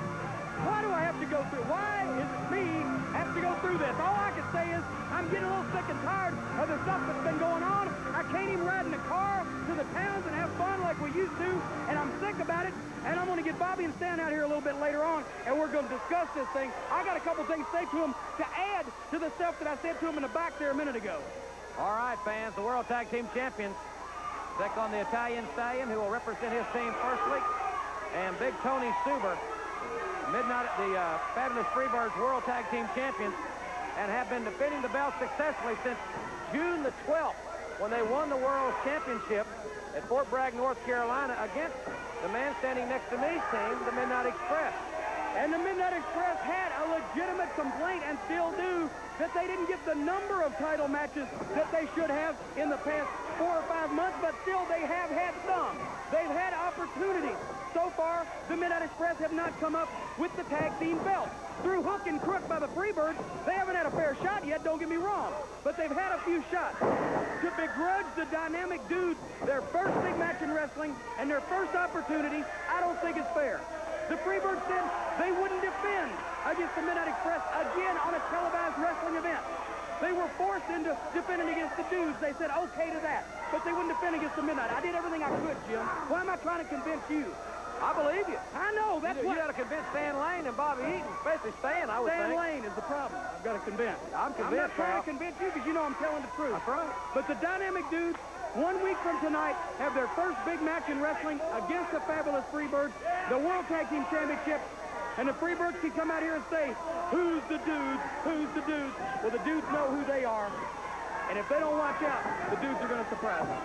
Speaker 3: Why do I have to go through? Why is it me have to go through this? All I can say is I'm getting a little sick and tired of the stuff that's been going on. I can't even ride in the car to the towns and have fun like we used to, and I'm sick about it. And I'm going to get Bobby and Stan out here a little bit later on, and we're going to discuss this thing. I got a couple things to say to them to add to the stuff that I said to them in the back there a minute ago.
Speaker 2: All right, fans, the World Tag Team Champions take on the Italian Stallion, who will represent his team firstly, and Big Tony Suber, Midnight, the uh, Fabulous Freebirds World Tag Team Champions, and have been defending the belt successfully since June the twelfth, when they won the World Championship at Fort Bragg, North Carolina, against the man standing next to me's team, the Midnight Express.
Speaker 3: And the Midnight Express had a legitimate complaint, and still do, that they didn't get the number of title matches that they should have in the past four or five months, but still they have had some. They've had opportunities. So far, the Midnight Express have not come up with the tag team belt. Through hook and crook by the Freebirds, they haven't had a fair shot yet, don't get me wrong. But they've had a few shots. To begrudge the dynamic dudes their first big match in wrestling and their first opportunity, I don't think it's fair. The Freebirds said they wouldn't defend against the Midnight Express again on a televised wrestling event. They were forced into defending against the dudes. They said okay to that, but they wouldn't defend against the Midnight. I did everything I could, Jim. Why am I trying to convince you?
Speaker 2: I believe you.
Speaker 3: I know, that's
Speaker 2: you,
Speaker 3: what...
Speaker 2: You got to convince Stan Lane and Bobby Eaton, especially Stan, I would
Speaker 3: Stan
Speaker 2: think.
Speaker 3: Lane is the problem. I've got to convince.
Speaker 2: I'm convinced,
Speaker 3: I'm not trying
Speaker 2: pal.
Speaker 3: to convince you because you know I'm telling the truth.
Speaker 2: That's right.
Speaker 3: But the dynamic dudes, one week from tonight, have their first big match in wrestling against the Fabulous Freebirds, the World Tag Team Championship. And the Freebirds can come out here and say, who's the dudes? Who's the dudes? Well, the dudes know who they are. And if they don't watch out, the dudes are going to surprise them.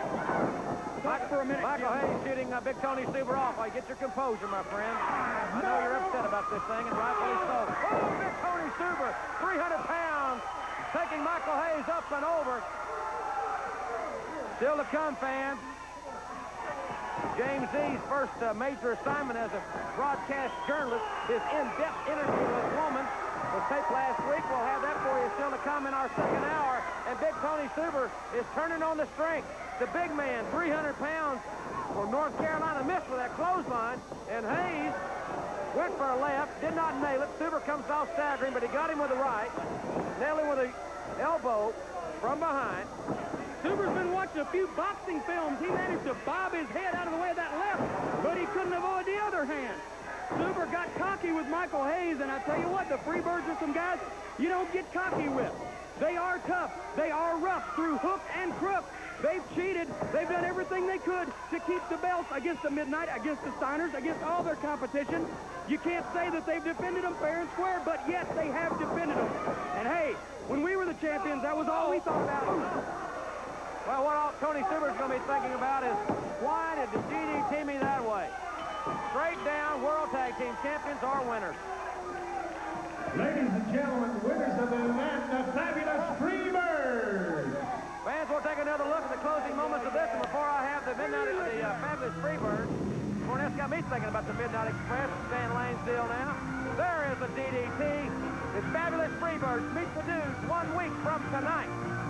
Speaker 3: Talk for a minute,
Speaker 2: Michael
Speaker 3: Jim.
Speaker 2: Hayes shooting uh, Big Tony Suber off. All right, get your composure, my friend. I know you're upset about this thing, and rightfully so. Oh, Big Tony Suber, three hundred pounds, taking Michael Hayes up and over. Still to come, fans. James E's first uh, major assignment as a broadcast journalist, his in-depth interview with this woman, was taped last week. We'll have that for you still to come in our second hour. And Big Tony Suber is turning on the strength. The big man, three hundred pounds, from North Carolina, missed with that clothesline. And Hayes went for a left, did not nail it. Suber comes off staggering, but he got him with the right. Nailed him with the elbow from behind.
Speaker 3: Suber's been watching a few boxing films. He managed to bob his head out of the way of that left, but he couldn't avoid the other hand. Suber got cocky with Michael Hayes, and I tell you what, the Freebirds are some guys you don't get cocky with. They are tough. They are rough through hook and crook. They've cheated. They've done everything they could to keep the belts against the Midnight, against the Steiners, against all their competition. You can't say that they've defended them fair and square, but yes, they have defended them. And hey, when we were the champions, that was all we thought about.
Speaker 2: Well, what all Tony Suber's going to be thinking about is, why did the D D T me that way? Straight down, World Tag Team Champions are winners.
Speaker 4: Ladies and gentlemen, winners of the event, the Fabulous Freebirds.
Speaker 2: Fans, we'll take another look at the closing moments of this, and before I have the Midnight, the uh, Fabulous Freebirds, Cornette's got me thinking about the Midnight Express, Stan Lane's deal now. There is the D D T. It's Fabulous Freebirds meet the Dudes one week from tonight.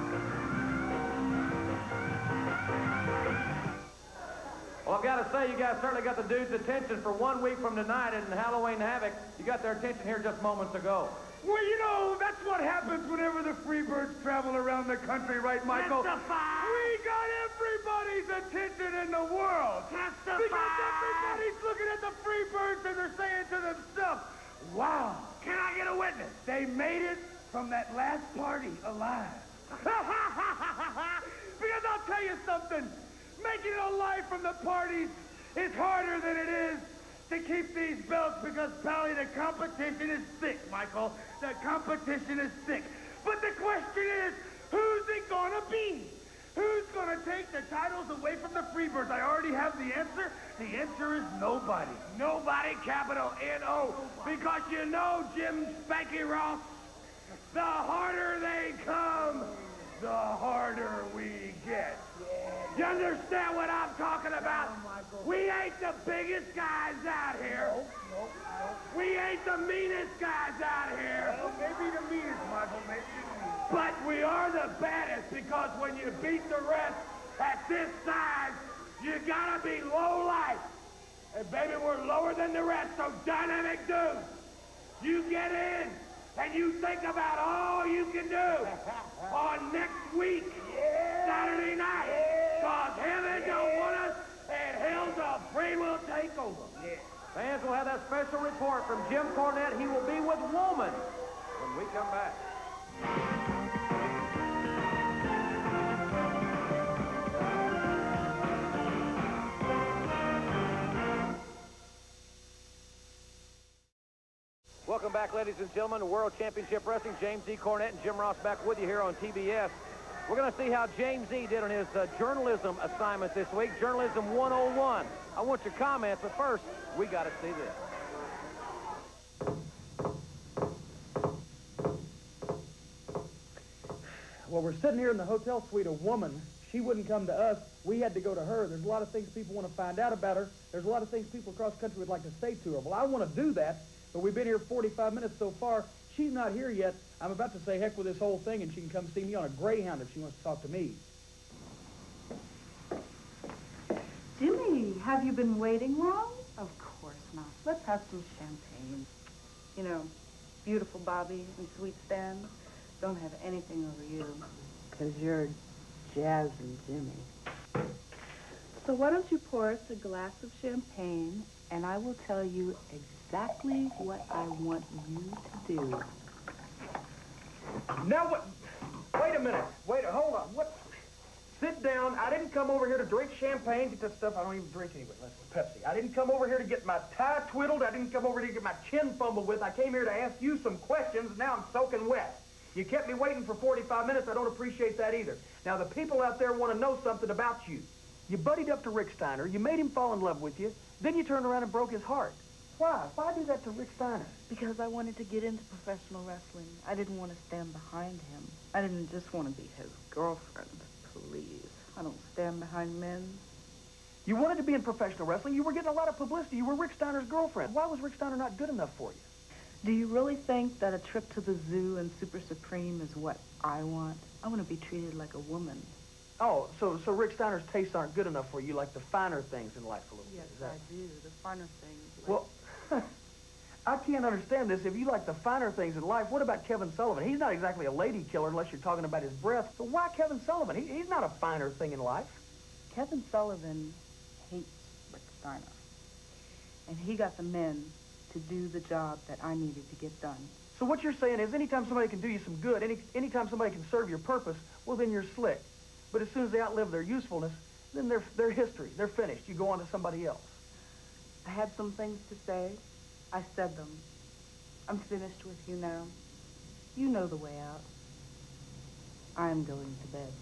Speaker 2: Well, I've got to say, you guys certainly got the Dudes' attention for one week from tonight in Halloween Havoc. You got their attention here just moments ago.
Speaker 11: Well, you know, that's what happens whenever the Freebirds travel around the country, right, Michael?
Speaker 5: Testify!
Speaker 11: We got everybody's attention in the world.
Speaker 5: Testify!
Speaker 11: Because everybody's looking at the Freebirds and they're saying to themselves, wow,
Speaker 5: Can I get a witness?
Speaker 11: they made it from that last party alive. Because I'll tell you something, making it alive from the parties is harder than it is to keep these belts because, Pally, the competition is thick, Michael. The competition is thick. But the question is, who's it gonna be? Who's gonna take the titles away from the Freebirds? I already have the answer. The answer is nobody.
Speaker 5: Nobody, capital N O. Because you know, Jim Spanky Ross, the harder they come, the harder we get. You understand what I'm talking about? We ain't the biggest guys out here. We ain't the meanest guys out here.
Speaker 11: Well, maybe the meanest, Michael, maybe the meanest.
Speaker 5: But we are the baddest because when you beat the rest at this size, you gotta be low life. And baby, we're lower than the rest, so dynamic dudes, you get in and you think about all you can do on next week, Saturday night. Cause heaven don't want us and hell's afraid we'll take over.
Speaker 2: Fans will have that special report from Jim Cornette. He will be with Woman when we come back. Welcome back, ladies and gentlemen, to World Championship Wrestling. James E. Cornette and Jim Ross back with you here on T B S. We're going to see how James E. did on his uh, journalism assignment this week, Journalism one oh one. I want your comments, but first, we got to see this.
Speaker 3: Well, we're sitting here in the hotel suite, a woman. She wouldn't come to us. We had to go to her. There's a lot of things people want to find out about her. There's a lot of things people across the country would like to say to her. Well, I want to do that, but we've been here forty-five minutes so far. She's not here yet. I'm about to say heck with this whole thing, and she can come see me on a Greyhound if she wants to talk to me.
Speaker 12: Jimmy, have you been waiting long? Of course not. Let's have some champagne. You know, beautiful Bobby and sweet Stan don't have anything over you. Because you're Jazz and Jimmy. So why don't you pour us a glass of champagne, and I will tell you exactly what I want you to do.
Speaker 8: Now what? Wait a minute. Wait, hold on. What? Sit down. I didn't come over here to drink champagne, get that stuff I don't even drink anyway. That's Pepsi. I didn't come over here to get my tie twiddled. I didn't come over here to get my chin fumbled with. I came here to ask you some questions, and now I'm soaking wet. You kept me waiting for forty-five minutes. I don't appreciate that either. Now, the people out there want to know something about you. You buddied up to Rick Steiner. You made him fall in love with you. Then you turned around and broke his heart. Why? Why do that to Rick Steiner?
Speaker 12: Because I wanted to get into professional wrestling. I didn't want to stand behind him. I didn't just want to be his girlfriend. Please. I don't stand behind men.
Speaker 8: You wanted to be in professional wrestling. You were getting a lot of publicity. You were Rick Steiner's girlfriend. Why was Rick Steiner not good enough for you?
Speaker 12: Do you really think that a trip to the zoo and Super Supreme is what I want? I want to be treated like a woman.
Speaker 8: Oh, so so Rick Steiner's tastes aren't good enough for you, like the finer things in life a little
Speaker 12: yes,
Speaker 8: bit. Is that...
Speaker 12: I do. The finer things. Like...
Speaker 8: Well, I can't understand this. If you like the finer things in life, what about Kevin Sullivan? He's not exactly a lady killer unless you're talking about his breath. So why Kevin Sullivan? He, he's not a finer thing in life.
Speaker 12: Kevin Sullivan hates Rick Steiner. And he got the men to do the job that I needed to get done.
Speaker 8: So what you're saying is anytime somebody can do you some good, any anytime somebody can serve your purpose, well, then you're slick. But as soon as they outlive their usefulness, then they're, they're history. They're finished. You go on to somebody else.
Speaker 12: I had some things to say. I said them. I'm finished with you now. You know the way out. I'm going to bed.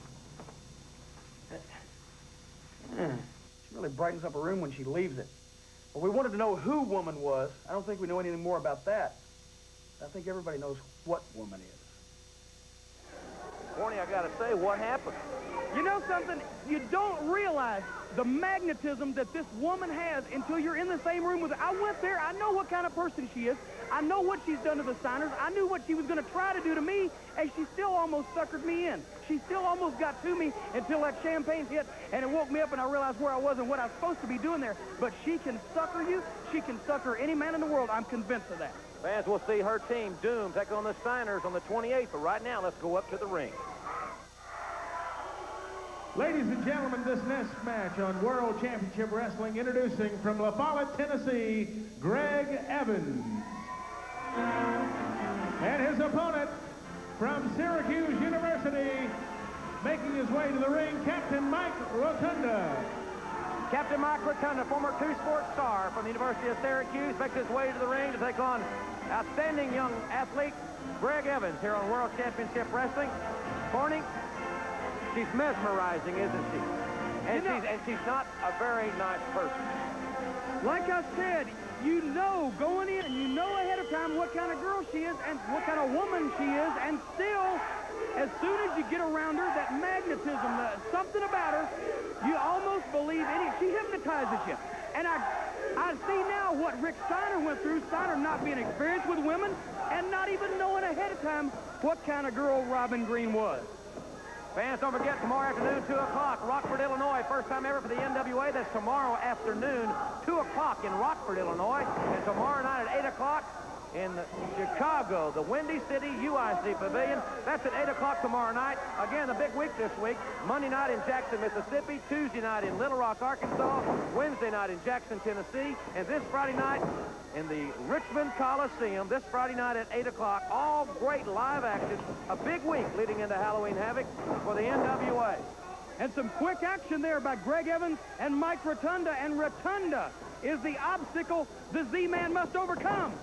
Speaker 8: Uh, she really brightens up a room when she leaves it. Well, we wanted to know who woman was. I don't think we know anything more about that. I think everybody knows what woman is.
Speaker 2: Warnie, I gotta say, what happened?
Speaker 3: You know something? You don't realize the magnetism that this woman has until you're in the same room with her. I went there. I know what kind of person she is. I know what she's done to the Steiners. I knew what she was going to try to do to me, and she still almost suckered me in. She still almost got to me until that champagne hit, and it woke me up, and I realized where I was and what I was supposed to be doing there. But she can sucker you. She can sucker any man in the world. I'm convinced of that.
Speaker 2: Fans will see her team, Doom, take on the Steiners on the twenty-eighth. But right now, let's go up to the ring.
Speaker 4: Ladies and gentlemen, this next match on World Championship Wrestling, introducing from La Follette, Tennessee, Greg Evans. And his opponent from Syracuse University, making his way to the ring, Captain Mike Rotunda.
Speaker 2: Captain Mike Rotunda, former two-sport star from the University of Syracuse, makes his way to the ring to take on outstanding young athlete Greg Evans here on World Championship Wrestling. Corning, she's mesmerizing, isn't she? And, you know, she's, and she's not a very nice person.
Speaker 3: Like I said, you know going in, you know ahead of time what kind of girl she is and what kind of woman she is, and still, as soon as you get around her, that magnetism, the, something about her, you almost believe any, she hypnotizes you. And I, I see now what Rick Steiner went through, Steiner not being experienced with women and not even knowing ahead of time what kind of girl Robin Green was.
Speaker 2: Fans, don't forget, tomorrow afternoon, two o'clock, Rockford, Illinois. First time ever for the N W A. That's tomorrow afternoon, two o'clock in Rockford, Illinois. And tomorrow night at eight o'clock in Chicago, the Windy City U I C Pavilion. That's at eight o'clock tomorrow night. Again, the big week this week. Monday night in Jackson, Mississippi. Tuesday night in Little Rock, Arkansas. Wednesday night in Jackson, Tennessee. And this Friday night in the Richmond Coliseum, this Friday night at eight o'clock. All great live action. A big week leading into Halloween Havoc for the N W A.
Speaker 3: And some quick action there by Greg Evans and Mike Rotunda. And Rotunda is the obstacle the Z-Man must overcome.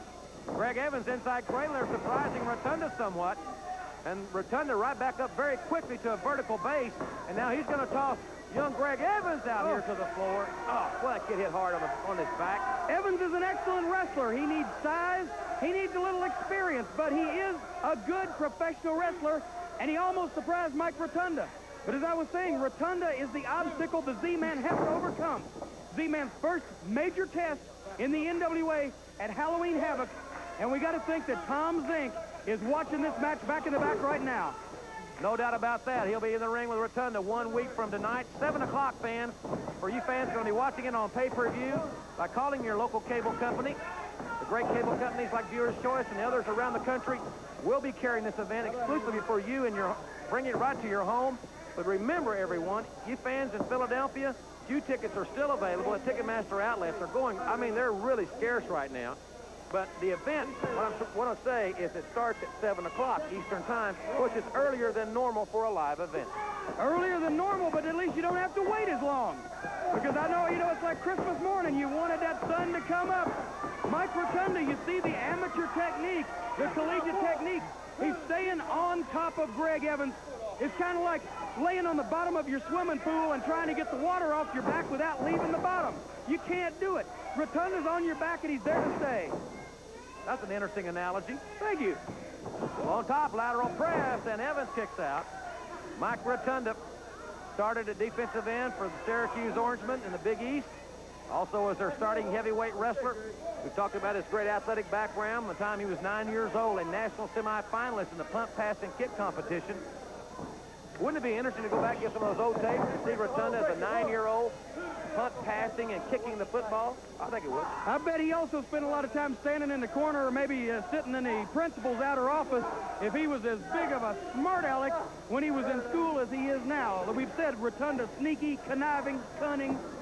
Speaker 2: Greg Evans inside Cradler, surprising Rotunda somewhat. And Rotunda right back up very quickly to a vertical base. And now he's going to toss young Greg Evans out oh. here to the floor. Oh, well, that kid hit hard on, the, on his back.
Speaker 3: Evans is an excellent wrestler. He needs size. He needs a little experience. But he is a good professional wrestler. And he almost surprised Mike Rotunda. But as I was saying, Rotunda is the obstacle the Z-Man has to overcome. Z-Man's first major test in the N W A at Halloween Havoc. And we got to think that Tom Zink is watching this match back in the back right now.
Speaker 2: No doubt about that. He'll be in the ring with Rotunda one week from tonight. seven o'clock, fans. For you fans going to be watching it on pay-per-view by calling your local cable company. The great cable companies like Viewer's Choice and the others around the country will be carrying this event exclusively for you, and your, bringing it right to your home. But remember, everyone, you fans in Philadelphia, few tickets are still available at Ticketmaster outlets. They're going, I mean, they're really scarce right now. But the event, what I'm what I say is it starts at seven o'clock Eastern Time, which is earlier than normal for a live event.
Speaker 3: Earlier than normal, but at least you don't have to wait as long. Because I know, you know, it's like Christmas morning. You wanted that sun to come up. Mike Rotunda, you see the amateur technique, the collegiate technique. He's staying on top of Greg Evans. It's kind of like laying on the bottom of your swimming pool and trying to get the water off your back without leaving the bottom. You can't do it. Rotunda's on your back, and he's there to stay.
Speaker 2: That's an interesting analogy.
Speaker 3: Thank you.
Speaker 2: Well, on top, lateral press, and Evans kicks out. Mike Rotunda started at defensive end for the Syracuse Orangemen in the Big East. Also as their starting heavyweight wrestler. We've talked about his great athletic background. The time he was nine years old, a national semifinalist in the punt, pass, and kick competition. Wouldn't it be interesting to go back and get some of those old tapes and see Rotunda as a nine-year-old punt, passing, and kicking the football? I think it would.
Speaker 3: I bet he also spent a lot of time standing in the corner or maybe uh, sitting in the principal's outer office if he was as big of a smart aleck when he was in school as he is now. We've said Rotunda, sneaky, conniving, cunning,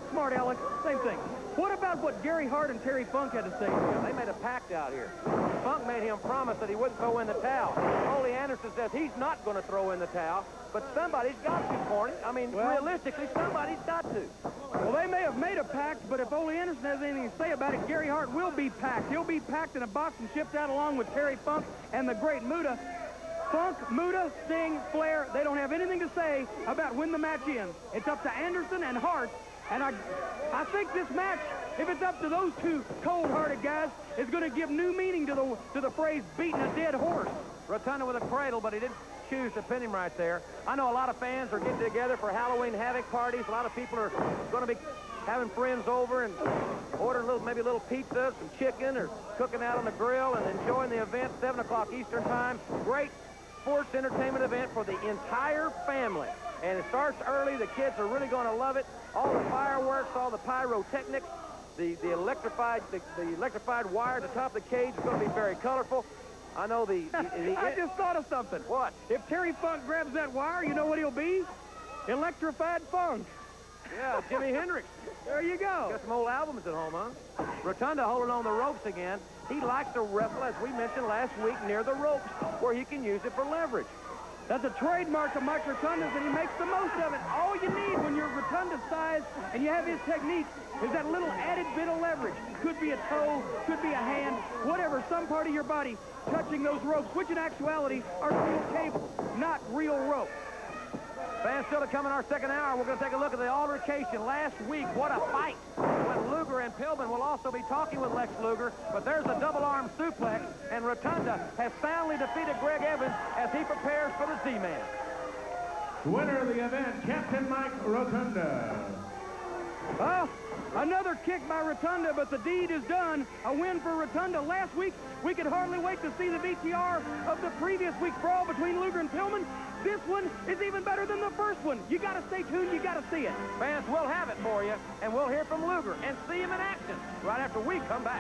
Speaker 3: Smart Alex, same thing. What about what Gary Hart and Terry Funk had to say?
Speaker 2: Yeah, they made a pact out here. Funk made him promise that he wouldn't throw in the towel. Ole Anderson says he's not going to throw in the towel, but somebody's got to, Corny. I mean,
Speaker 3: Well,
Speaker 2: realistically, somebody's got to.
Speaker 3: Well, they may have made a pact, but if Ole Anderson has anything to say about it, Gary Hart will be packed. He'll be packed in a box and shipped out along with Terry Funk and the great Muda. Funk, Muda, Sting, Flair, they don't have anything to say about when the match ends. It's up to Anderson and Hart, and I, I think this match, if it's up to those two cold-hearted guys, is going to give new meaning to the, to the phrase beating a dead horse.
Speaker 2: Rotunda with a cradle, but he didn't choose to pin him right there. I know a lot of fans are getting together for Halloween Havoc parties. A lot of people are going to be having friends over and ordering a little, maybe a little pizza, some chicken, or cooking out on the grill and enjoying the event, seven o'clock Eastern time. Great sports entertainment event for the entire family. And it starts early. The kids are really going to love it. All the fireworks, all the pyrotechnics, the, the electrified the, the electrified wire at the top of the cage is going to be very colorful. I know the... the, the
Speaker 3: I just thought of something.
Speaker 2: What?
Speaker 3: If Terry Funk grabs that wire, you know what he'll be? Electrified Funk.
Speaker 2: Yeah, Jimi Hendrix.
Speaker 3: There you go.
Speaker 2: Got some old albums at home, huh? Rotunda holding on the ropes again. He likes to wrestle, as we mentioned last week, near the ropes, where he can use it for leverage.
Speaker 3: That's a trademark of Mike Rotunda's, and he makes the most of it. All you need when you're Rotunda's size and you have his technique is that little added bit of leverage. Could be a toe, could be a hand, whatever, some part of your body touching those ropes, which in actuality are steel cables, not real ropes.
Speaker 2: Fans, still to come in our second hour, we're going to take a look at the altercation last week. What a fight with Luger and Pillman. We'll also be talking with Lex Luger, but there's a double-arm suplex, and Rotunda has soundly defeated Greg Evans as he prepares for the Z-Man.
Speaker 4: Winner of the event, Captain Mike Rotunda.
Speaker 3: Well, another kick by Rotunda, but the deed is done. A win for Rotunda. Last week, we could hardly wait to see the V T R of the previous week's brawl between Luger and Pillman. This one is even better than the first one. You got to stay tuned. You got to see it.
Speaker 2: Fans, we'll have it for you, and we'll hear from Luger and see him in action right after we come back.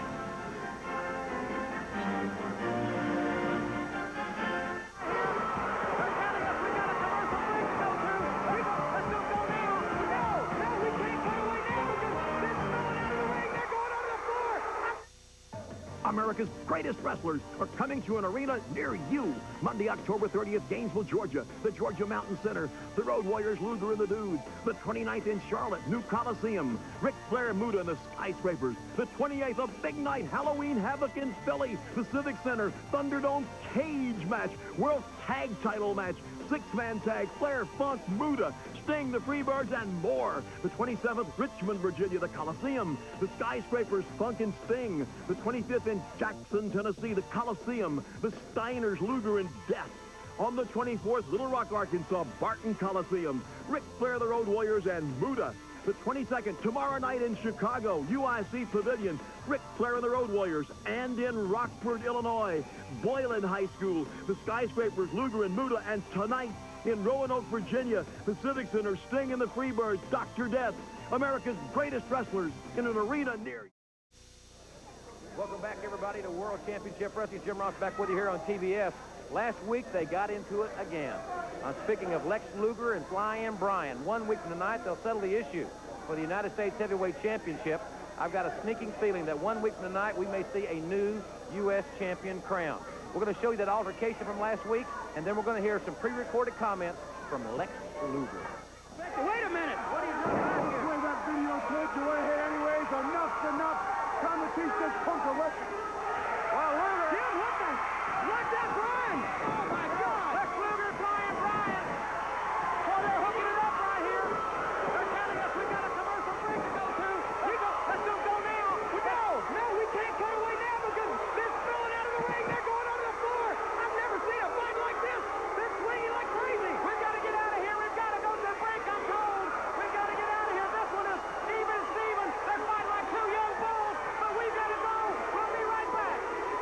Speaker 13: America's greatest wrestlers are coming to an arena near you. Monday, October thirtieth, Gainesville, Georgia, the Georgia Mountain Center. The Road Warriors, Luger and the Dudes. The twenty-ninth in Charlotte, New Coliseum. Ric Flair, Muda and the Skyscrapers. The twenty-eighth, a big night, Halloween Havoc in Philly. The Civic Center, Thunderdome cage match. World Tag Title match. Six-man tag, Flair, Funk, Muda, Sting, the Freebirds, and more. The twenty-seventh, Richmond, Virginia, the Coliseum. The Skyscrapers, Funk and Sting. The twenty-fifth in Jackson, Tennessee, the Coliseum. The Steiners, Luger and Death. On the twenty-fourth, Little Rock, Arkansas, Barton Coliseum. Ric Flair, the Road Warriors, and Muda. The twenty-second, tomorrow night in Chicago, U I C Pavilion, Ric Flair and the Road Warriors. And in Rockford, Illinois, Boylan High School, the Skyscrapers, Luger and Muda. And tonight in Roanoke, Virginia, the Civic Center, Sting and the Freebirds, Doctor Death, America's greatest wrestlers in an arena near you.
Speaker 2: Welcome back, everybody, to World Championship Wrestling. Jim Ross back with you here on T V S. Last week, they got into it again. I'm speaking of Lex Luger and Fly-In Brian. One week from tonight, they'll settle the issue for the United States Heavyweight Championship. I've got a sneaking feeling that one week from tonight, we may see a new U S champion crown. We're going to show you that altercation from last week, and then we're going to hear some pre-recorded comments from Lex Luger.
Speaker 3: Wait a minute. What are you doing back here?
Speaker 10: Play that video tape you were here anyways. Enough's enough. Time to teach this punk a lesson.
Speaker 3: Well, Luger. Jim, what the? What's that, Brian? Oh, my God.
Speaker 2: Lex Luger, Fly-In Brian. Oh, they're hooking it up right here. They're telling us we got a commercial break to go to. We go. Let's do go now.
Speaker 3: We go. No, we can't cut away now because they're spilling out of the ring. They're going onto the floor. I've never seen a fight like this. They're swinging like crazy.
Speaker 2: We've got to get out of here. We've got to go to the break, I'm told. We've got to get out of here. This one is even Steven. They're fighting like two young bulls, but we've got to go. We'll be right back.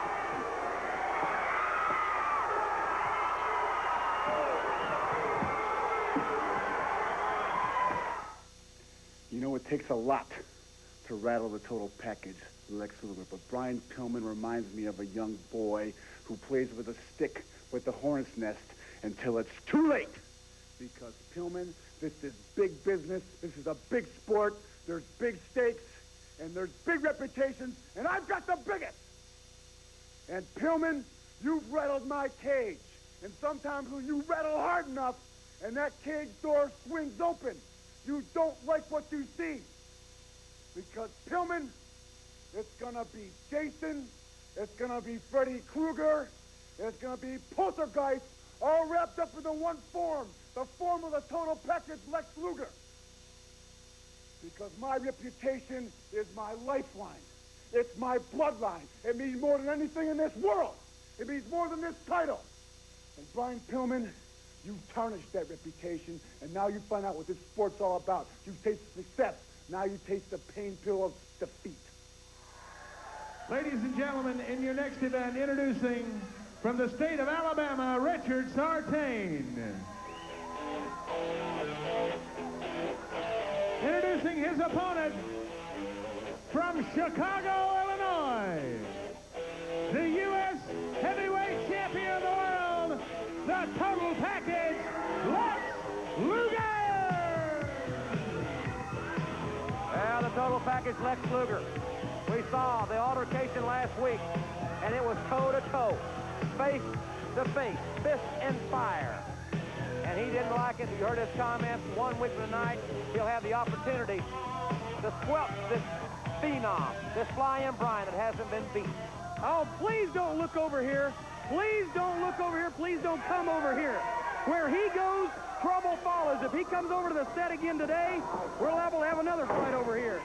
Speaker 14: You know, it takes a lot to rattle the total package, Lex Luger, but Brian Pillman reminds me of a young boy who plays with a stick with the hornet's nest until it's too late. Because Pillman, this is big business, this is a big sport, There's big stakes, and there's big reputations, and I've got the biggest. And Pillman, you've rattled my cage. And sometimes when you rattle hard enough, and that cage door swings open, you don't like what you see. Because Pillman, it's gonna be Jason, it's gonna be Freddy Krueger, it's gonna be Poltergeist, all wrapped up into one form, the form of the total package Lex Luger. Because my reputation is my lifeline. It's my bloodline. It means more than anything in this world. It means more than this title. And Brian Pillman, you tarnished that reputation, and now you find out what this sport's all about. You taste success. Now you taste the pain pill of defeat.
Speaker 4: Ladies and gentlemen, in your next event, introducing from the state of Alabama, Richard Sartain. Introducing his opponent from Chicago, Illinois, the U S heavyweight champion of the world, the total package, Lex Luger!
Speaker 2: Well, the total package, Lex Luger. We saw the altercation last week, and it was toe-to-toe, face-to-face, fist and fire. And he didn't like it. You heard his comments. One week from tonight, he'll have the opportunity to squelch this phenom, this flying Brian that hasn't been beat.
Speaker 3: Oh, please don't look over here. Please don't look over here. Please don't come over here. Where he goes, trouble follows. If he comes over to the set again today, we're liable to have another fight over here.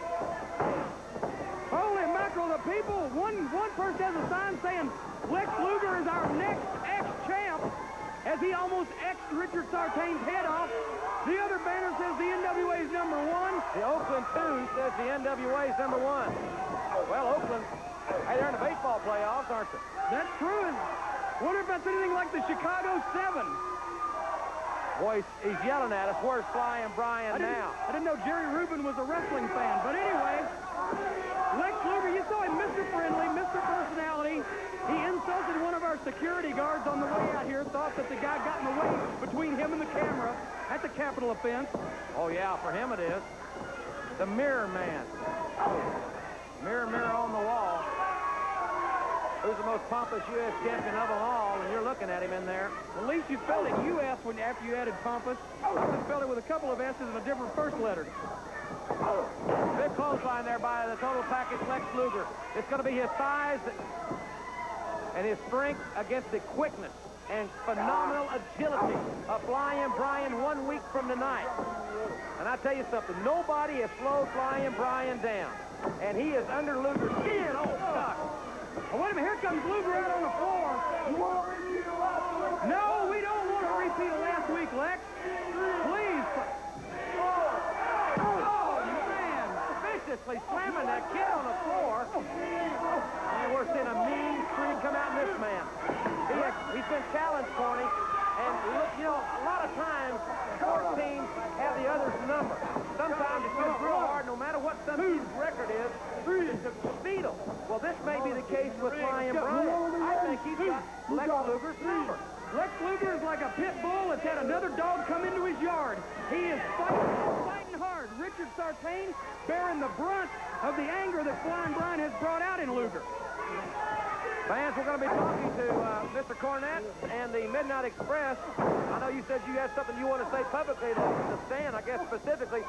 Speaker 3: Holy mackerel, the people, one, one person has a sign saying Lex Luger is our next ex-champ, as he almost X'd Richard Sartain's head off. The other banner says the N W A is number one.
Speaker 2: The Oakland two says the N W A is number one. Well, Oakland, hey, they're in the baseball playoffs, aren't they?
Speaker 3: That's true. Wonder if that's anything like the Chicago seven.
Speaker 2: Boy, he's, he's yelling at us. Where's Flying Brian
Speaker 3: I
Speaker 2: now?
Speaker 3: I didn't know Jerry Rubin was a wrestling fan. But anyway, Lex Luger, you saw him, Mister Friendly, Mister Personality. He insulted one of our security guards on the way out here, thought that the guy got in the way between him and the camera. That's a capital offense.
Speaker 2: Oh, yeah, for him it is. The Mirror Man. Mirror, mirror on the wall. Who's the most pompous U S champion of them all? And you're looking at him in there.
Speaker 3: At least you spelled it U S when after you added pompous. I would have spelled it with a couple of S's and a different first letter.
Speaker 2: Big clothesline there by the total package Lex Luger. It's going to be his size and his strength against the quickness and phenomenal agility of Flying Brian one week from tonight. And I tell you something, nobody has slowed Flying Brian down. And he is under Luger's skin. Oh, God.
Speaker 3: Oh, wait a minute, here comes Luger out on the floor. No, we don't want a repeat of last week, Lex. Please.
Speaker 2: Oh, man, viciously slamming that kid on the floor. And we're seeing a mean streak come out in this man. He has, he's been challenged, Corny. And, look, you know, a lot of times, sports teams have the other's number. Sometimes it goes real hard, no matter what some team's record is, to beat them. Well, this may be the case with Flying Brian. I think he's got Lex Luger's number.
Speaker 3: Lex Luger is like a pit bull that's had another dog come into his yard. He is fighting, fighting hard. Richard Sartain bearing the brunt of the anger that Flying Brian has brought out in Luger.
Speaker 2: Fans, we're going to be talking to uh, Mister Cornette and the Midnight Express. I know you said you had something you want to say publicly to the stand, I guess specifically.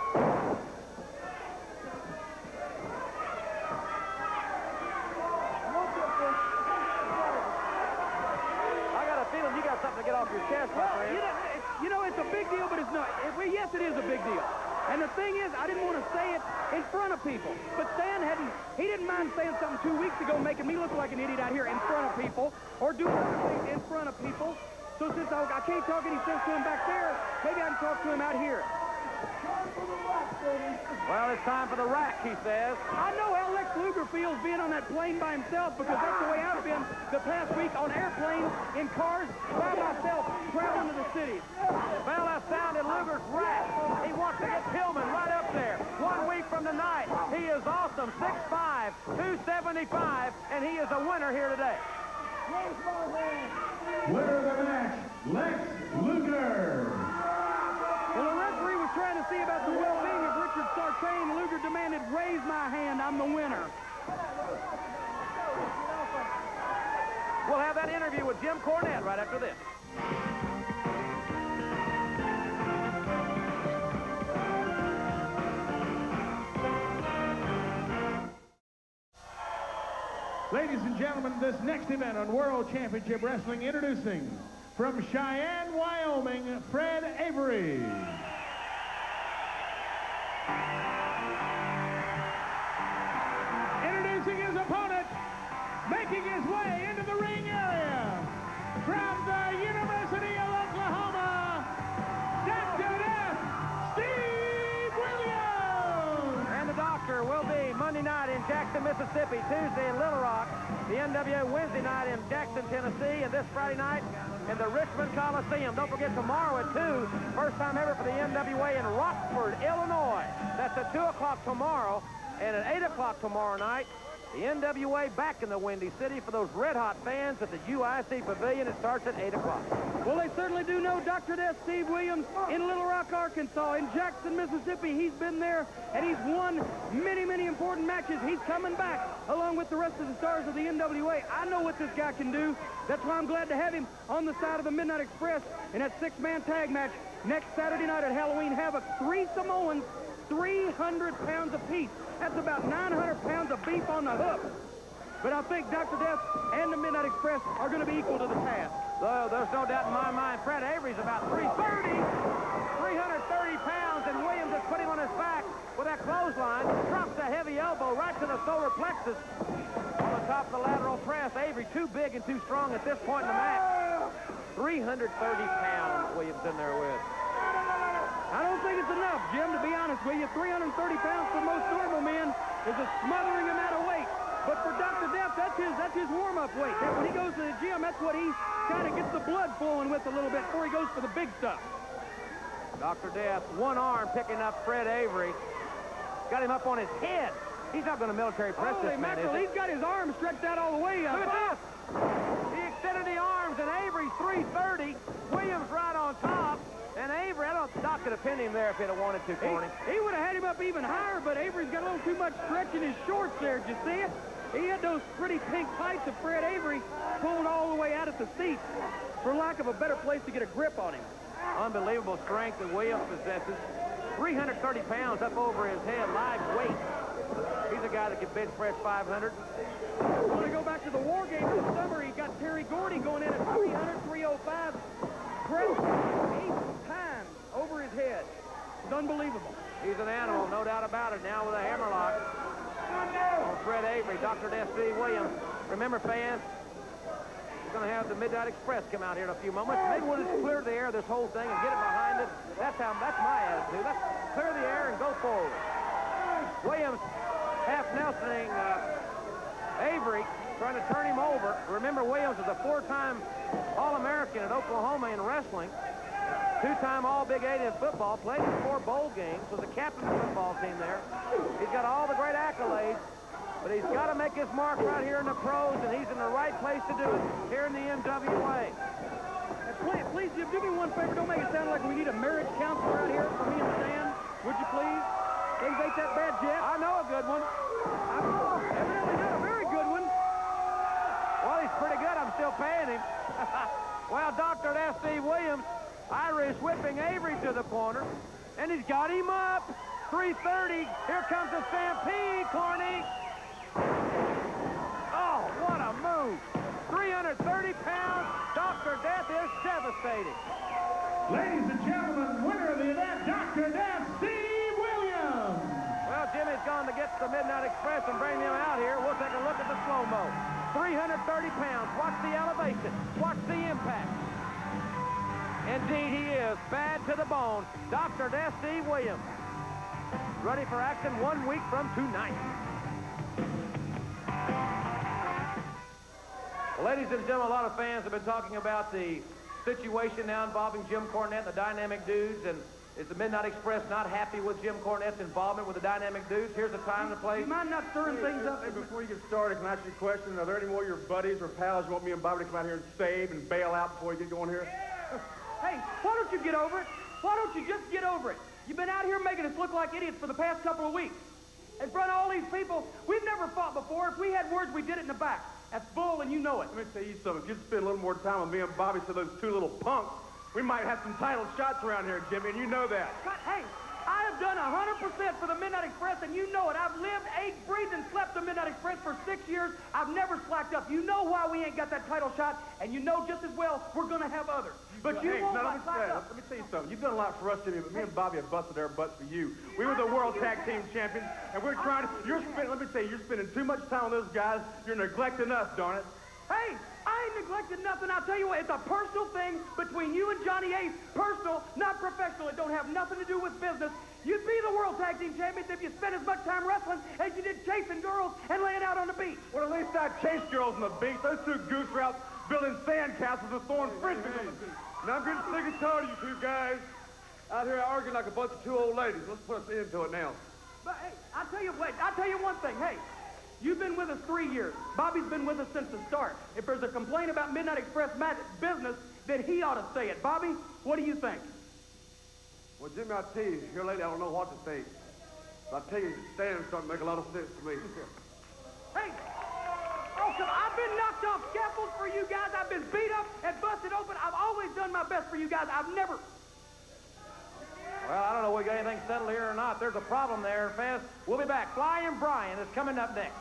Speaker 2: I got a feeling you got something to get off your chest, my
Speaker 3: Well,
Speaker 2: friend.
Speaker 3: you know, it's, you know, it's a big deal, but it's not. It, well, yes, it is a big deal. And the thing is, I didn't want to say it in front of people. But Stan hadn't, he didn't mind saying something two weeks ago, making me look like an idiot out here in front of people, or doing other things in front of people. So since I, I can't talk any sense to him back there, maybe I can talk to him out here.
Speaker 2: Well, it's time for the rack, he says.
Speaker 3: I know how Lex Luger feels being on that plane by himself, because that's the way I've been the past week on airplanes, in cars, by myself, traveling to the cities.
Speaker 2: Well, that sounded Luger's rack. He wants to get Pillman right up there. One week from tonight, he is awesome. six five, two seventy-five, and he is a winner here today.
Speaker 4: Winner of the match, Lex Luger.
Speaker 3: Well, the referee was trying to see about the well-being of Richard Richard Sartain. Luger demanded, raise my hand, I'm the winner.
Speaker 2: We'll have that interview with Jim Cornette right after this.
Speaker 4: Ladies and gentlemen, this next event on World Championship Wrestling, introducing from Cheyenne, Wyoming, Fred Avery. Introducing his opponent, making his way into the ring area, from the University of Oklahoma, Doctor Death, Steve Williams!
Speaker 2: And the Doctor will be Monday night in Jackson, Mississippi, Tuesday in Little Rock, the N W A Wednesday night in Jackson, Tennessee, and this Friday night in the Richmond Coliseum. Don't forget tomorrow at two, first time ever for the N W A in Rockford, Illinois. That's at two o'clock tomorrow, and at eight o'clock tomorrow night, the N W A back in the Windy City for those red-hot fans at the U I C Pavilion. It starts at eight o'clock.
Speaker 3: Well, they certainly do know Doctor Death Steve Williams in Little Rock, Arkansas. In Jackson, Mississippi, he's been there, and he's won many, many important matches. He's coming back along with the rest of the stars of the N W A. I know what this guy can do. That's why I'm glad to have him on the side of the Midnight Express in that six-man tag match next Saturday night at Halloween Havoc. Three Samoans, three hundred pounds apiece. That's about nine hundred pounds of beef on the hook. But I think Doctor Death and the Midnight Express are going to be equal to the task.
Speaker 2: Though there's no doubt in my mind, Fred Avery's about three thirty, three hundred thirty pounds, and Williams is putting him on his back with that clothesline. Drops a heavy elbow right to the solar plexus on the top of the lateral press. Avery too big and too strong at this point in the match. three hundred thirty pounds Williams in there with.
Speaker 3: I don't think it's enough, Jim, to be honest with you. three hundred thirty pounds for most normal men is a smothering amount of weight. But for Doctor Death, that's his, that's his warm-up weight. That when he goes to the gym, that's what he kind of gets the blood flowing with a little bit before he goes for the big stuff.
Speaker 2: Doctor Death, one arm picking up Fred Avery. Got him up on his head. He's not going to military press
Speaker 3: Holy
Speaker 2: this man,
Speaker 3: mackerel,
Speaker 2: is he?
Speaker 3: he's got his arms stretched out all the way up.
Speaker 2: Look at this. He extended the arms, and Avery's three thirty. Williams right on top. And Avery, I don't, Doc could have pinned him there if he'd have wanted to, Corny.
Speaker 3: He, he would have had him up even higher, but Avery's got a little too much stretch in his shorts there. Did you see it? He had those pretty pink tights of Fred Avery pulled all the way out at the seat for lack of a better place to get a grip on him.
Speaker 2: Unbelievable strength that Williams possesses. three hundred thirty pounds up over his head, live weight. He's a guy that can bench press five hundred.
Speaker 3: I want to go back to the War Games this summer. He got Terry Gordy going in at three hundred, three oh five. Press eight times over his head. It's unbelievable.
Speaker 2: He's an animal, no doubt about it, now with a hammerlock on Fred Avery. Doctor Death Steve Williams. Remember, fans, we're going to have the Midnight Express come out here in a few moments. Maybe we'll just clear the air this whole thing and get it behind us. That's how. That's my attitude. Let's clear the air and go forward. Williams half Nelsoning uh, Avery, trying to turn him over. Remember, Williams is a four-time All-American at Oklahoma in wrestling. Two-time All-Big Eight in football. Played in four bowl games. Was the captain of the football team there. He's got all the great accolades. But he's got to make his mark right here in the pros, and he's in the right place to do it, here in the N W A.
Speaker 3: And please, please, Jim, do me one favor. Don't make it sound like we need a marriage counselor out here for me and Stan. Would you please? Things ain't that bad, Jeff.
Speaker 2: I know a good one.
Speaker 3: I'm evidently not a very good one.
Speaker 2: Well, he's pretty good. I'm still paying him. Well, Doctor F. Steve Williams, Irish whipping Avery to the corner, and he's got him up. three thirty. Here comes the stampede, Corny. Oh, what a move. three hundred thirty pounds. Doctor Death is devastating.
Speaker 4: Ladies and gentlemen, winner of the event, Doctor Death, Steve Williams.
Speaker 2: Well, Jimmy's gone to get the Midnight Express and bring them out here. We'll take a look at the slow-mo. three hundred thirty pounds. Watch the elevation. Watch the impact. Indeed, he is. Bad to the bone. Doctor Death, Steve Williams. Ready for action one week from tonight. Well, ladies and gentlemen, a lot of fans have been talking about the situation now involving Jim Cornette and the Dynamic Dudes, and is the Midnight Express not happy with Jim Cornette's involvement with the Dynamic Dudes? Here's the time to play.
Speaker 3: Do you mind not stirring things up?
Speaker 15: Hey, before you get started, can I ask you a question? Are there any more of your buddies or pals you want me and Bobby to come out here and save and bail out before you get going here?
Speaker 3: Hey, why don't you get over it? Why don't you just get over it? You've been out here making us look like idiots for the past couple of weeks. In front of all these people, we've never fought before. If we had words, we did it in the back. That's bull, and you know it.
Speaker 15: Let me tell you something. If you spend a little more time with me and Bobby to those two little punks, we might have some title shots around here, Jimmy, and you know that.
Speaker 3: But, hey, I have done one hundred percent for the Midnight Express, and you know it. I've lived, ate, breathed, and slept the Midnight Express for six years. I've never slacked up. You know why we ain't got that title shot, and you know just as well we're going to have others. But you
Speaker 15: hey,
Speaker 3: won't
Speaker 15: no,
Speaker 3: like
Speaker 15: let, me,
Speaker 3: slack up.
Speaker 15: let me tell you something. You've done a lot for us, Jimmy, but me and Bobby have busted our butts for you. We were the World Tag Team Champions, and we're trying to... You're spending, let me tell you, you're spending too much time with those guys. You're neglecting us, darn it.
Speaker 3: Hey, I ain't neglected nothing. I'll tell you what, it's a personal thing between you and Johnny Ace. Personal, not professional. It don't have nothing to do with business. You'd be the World Tag Team Champions if you spent as much time wrestling as you did chasing girls and laying out on the beach.
Speaker 15: Well, at least I chased girls on the beach. Those two goose were out building sand castles with thorn frisbees.
Speaker 6: And I'm getting sick and tired of you two guys out here arguing like a bunch of two old ladies. Let's put an end to it now.
Speaker 3: But, hey, I'll tell you, wait, I'll tell you one thing. Hey, you've been with us three years. Bobby's been with us since the start. If there's a complaint about Midnight Express business, then he ought to say it. Bobby, what do you think?
Speaker 6: Well, Jimmy, I tell you, your lady, I don't know what to think. But I tell you, Stan's starting to make a lot of sense to me.
Speaker 3: Hey! Oh, come on. I've been knocked off scaffolds for you guys. I've been beat up and busted open. I've always done my best for you guys. I've never...
Speaker 2: Well, I don't know if we got anything settled here or not. There's a problem there, fans. We'll be back. Flying Brian is coming up next.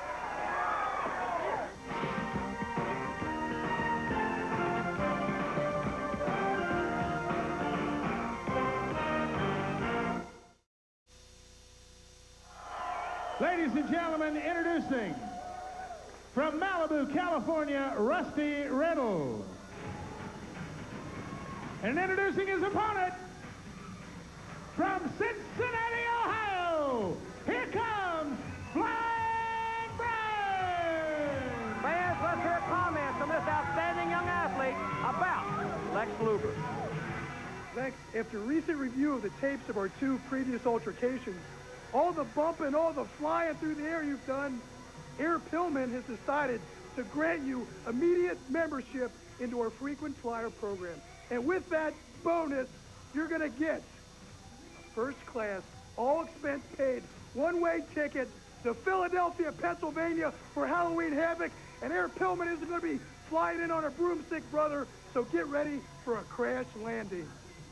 Speaker 4: Ladies and gentlemen, introducing from Malibu, California, Rusty Riddle. And introducing his opponent from Cincinnati, Ohio, here comes Flying Brian!
Speaker 2: Fans, let's hear comments from this outstanding young athlete about Lex Luger.
Speaker 16: Lex, after recent review of the tapes of our two previous altercations, all the bumping, all the flying through the air you've done, Air Pillman has decided to grant you immediate membership into our frequent flyer program. And with that bonus, you're going to get first class, all expense paid, one-way ticket to Philadelphia, Pennsylvania for Halloween Havoc. And Air Pillman isn't going to be flying in on a broomstick, brother, so get ready for a crash landing.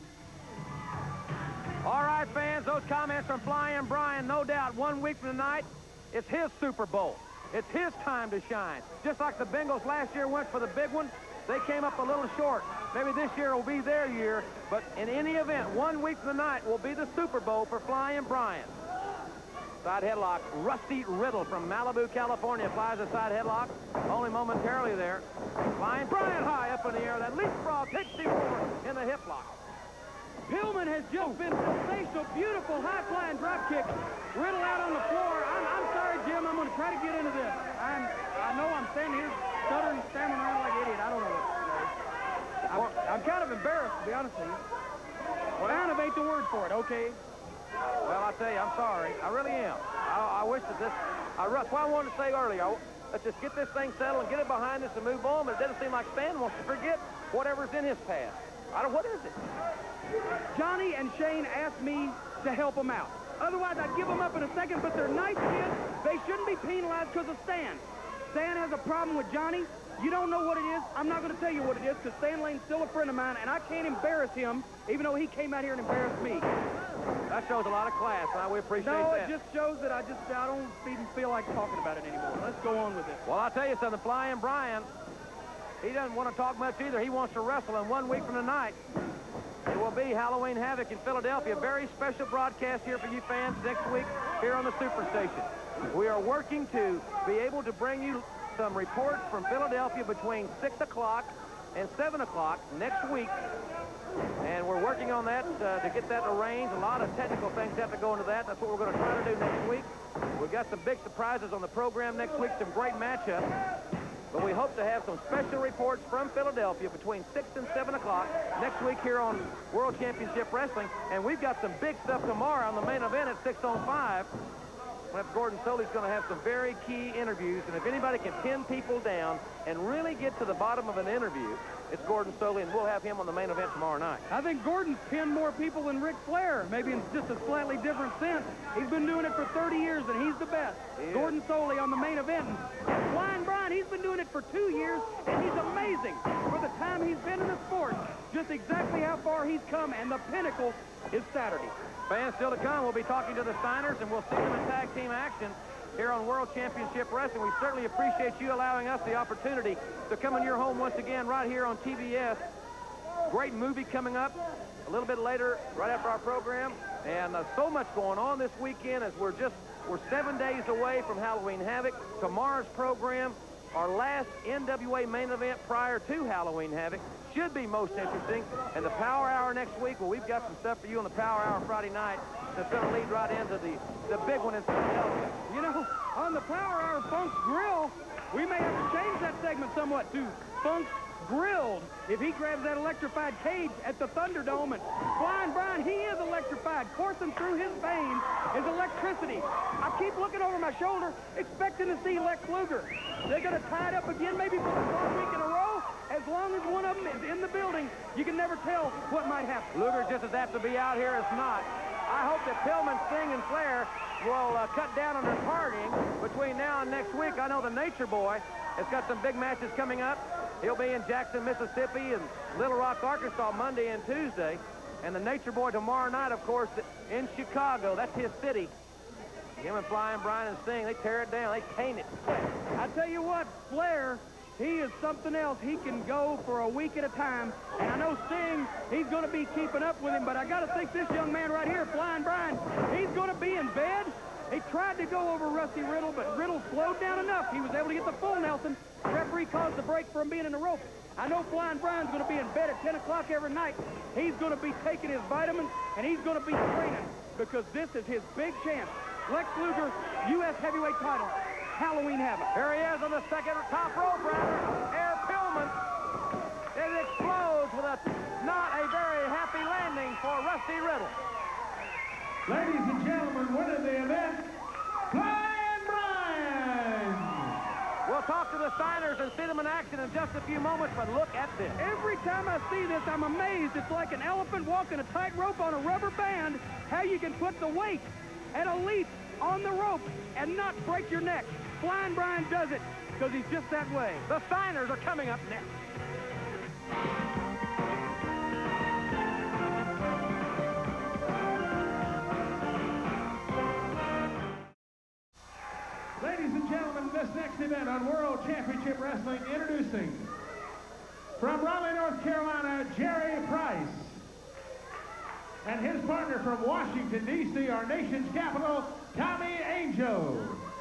Speaker 2: All right, fans, those comments from Flying Brian, no doubt, one week from tonight, it's his Super Bowl. It's his time to shine. Just like the Bengals last year went for the big one, they came up a little short. Maybe this year will be their year, but in any event, one week from tonight will be the Super Bowl for Flying Brian. Side headlock, Rusty Riddle from Malibu, California, applies a side headlock, only momentarily there. Flying Brian high up in the air, that leapfrog takes him over in the hip lock.
Speaker 3: Pillman has just been sensational, beautiful, high-flying drop kick. Riddle out on the floor. I'm, I'm sorry, Jim. I'm going to try to get into this. I'm, I know I'm standing here stuttering, stammering around like an idiot. I don't know what to say. I'm, I'm kind of embarrassed, to be honest with you. Well, kind of ain't the word for it, okay?
Speaker 2: Well, I tell you, I'm sorry. I really am. I, I wish that this... I, that's why I wanted to say earlier, I, let's just get this thing settled and get it behind us and move on, but it doesn't seem like Stan wants to forget whatever's in his past. I don't... What is it?
Speaker 3: Johnny and Shane asked me to help them out. Otherwise, I'd give them up in a second, but they're nice kids. They shouldn't be penalized because of Stan. Stan has a problem with Johnny. You don't know what it is. I'm not going to tell you what it is because Stan Lane's still a friend of mine, and I can't embarrass him, even though he came out here and embarrassed me.
Speaker 2: That shows a lot of class, and we appreciate
Speaker 3: no,
Speaker 2: that.
Speaker 3: No, it just shows that I just I don't even feel like talking about it anymore. Let's go on with it.
Speaker 2: Well, I'll tell you something. Flying Brian, he doesn't want to talk much either. He wants to wrestle, and one week from tonight, it will be Halloween Havoc in Philadelphia. Very special broadcast here for you fans next week here on the Superstation. We are working to be able to bring you some reports from Philadelphia between six o'clock and seven o'clock next week. And we're working on that uh, to get that arranged. A lot of technical things have to go into that. That's what we're going to try to do next week. We've got some big surprises on the program next week, some great matchups. But we hope to have some special reports from Philadelphia between six and seven o'clock next week here on World Championship Wrestling. And we've got some big stuff tomorrow on the main event at six oh five. Gordon Soley's going to have some very key interviews. And if anybody can pin people down and really get to the bottom of an interview, it's Gordon Soley, and we'll have him on the main event tomorrow night.
Speaker 3: I think Gordon's pinned more people than Ric Flair, maybe in just a slightly different sense. He's been doing it for thirty years, and he's the best.
Speaker 2: He
Speaker 3: Gordon Soley on the main event. And Flying Brian, he's been doing it for two years, and he's amazing for the time he's been in the sport. Just exactly how far he's come, and the pinnacle is Saturday.
Speaker 2: Fans, still to come, we'll be talking to the Steiners, and we'll see them in tag team action here on World Championship Wrestling. We certainly appreciate you allowing us the opportunity to come in your home once again right here on T B S. Great movie coming up a little bit later, right after our program. And uh, so much going on this weekend as we're just, we're seven days away from Halloween Havoc. Tomorrow's program, our last N W A main event prior to Halloween Havoc, should be most interesting. And the Power Hour next week, well, we've got some stuff for you on the Power Hour Friday night that's going to lead right into the, the big one in Philadelphia.
Speaker 3: You know, on the Power Hour Funk's Grill, we may have to change that segment somewhat to Funk's Grilled. If he grabs that electrified cage at the Thunderdome, and Flying Brian, he is electrified. Coursing through his veins is electricity. I keep looking over my shoulder, expecting to see Lex Luger. They're going to tie it up again, maybe for the third week in a row. As long as one of them is in the building, you can never tell what might happen.
Speaker 2: Luger's just as apt to be out here as not. I hope that Pillman, Sting, and Flair will uh, cut down on their partying between now and next week. I know the Nature Boy has got some big matches coming up. He'll be in Jackson, Mississippi, and Little Rock, Arkansas, Monday and Tuesday. And the Nature Boy tomorrow night, of course, in Chicago. That's his city. Him and Flying Brian and Sting, they tear it down. They paint it.
Speaker 3: I tell you what, Flair, he is something else. He can go for a week at a time. And I know Sting, he's going to be keeping up with him, but I got to think this young man right here, Flying Brian, he's going to be in bed. He tried to go over Rusty Riddle, but Riddle slowed down enough. He was able to get the full Nelson. Referee caused the break from being in the rope. I know Flying Brian's going to be in bed at ten o'clock every night. He's going to be taking his vitamins, and he's going to be training because this is his big chance. Lex Luger, U S heavyweight title, Halloween Havoc.
Speaker 2: Here he is on the second top rope, rather. Air Pillman. It explodes with a not a very happy landing for Rusty Riddle.
Speaker 4: Ladies and gentlemen, winner of the event, Flying Brian.
Speaker 2: We'll talk to the Steiners and see them in action in just a few moments, but look at this.
Speaker 3: Every time I see this, I'm amazed. It's like an elephant walking a tightrope on a rubber band, how you can put the weight and a leap on the rope and not break your neck. Flying Brian does it because he's just that way.
Speaker 2: The Steiners are coming up next.
Speaker 4: Ladies and gentlemen, this next event on World Championship Wrestling, introducing from Raleigh, North Carolina, Jerry Price. And his partner from Washington, D C, our nation's capital, Tommy Angel.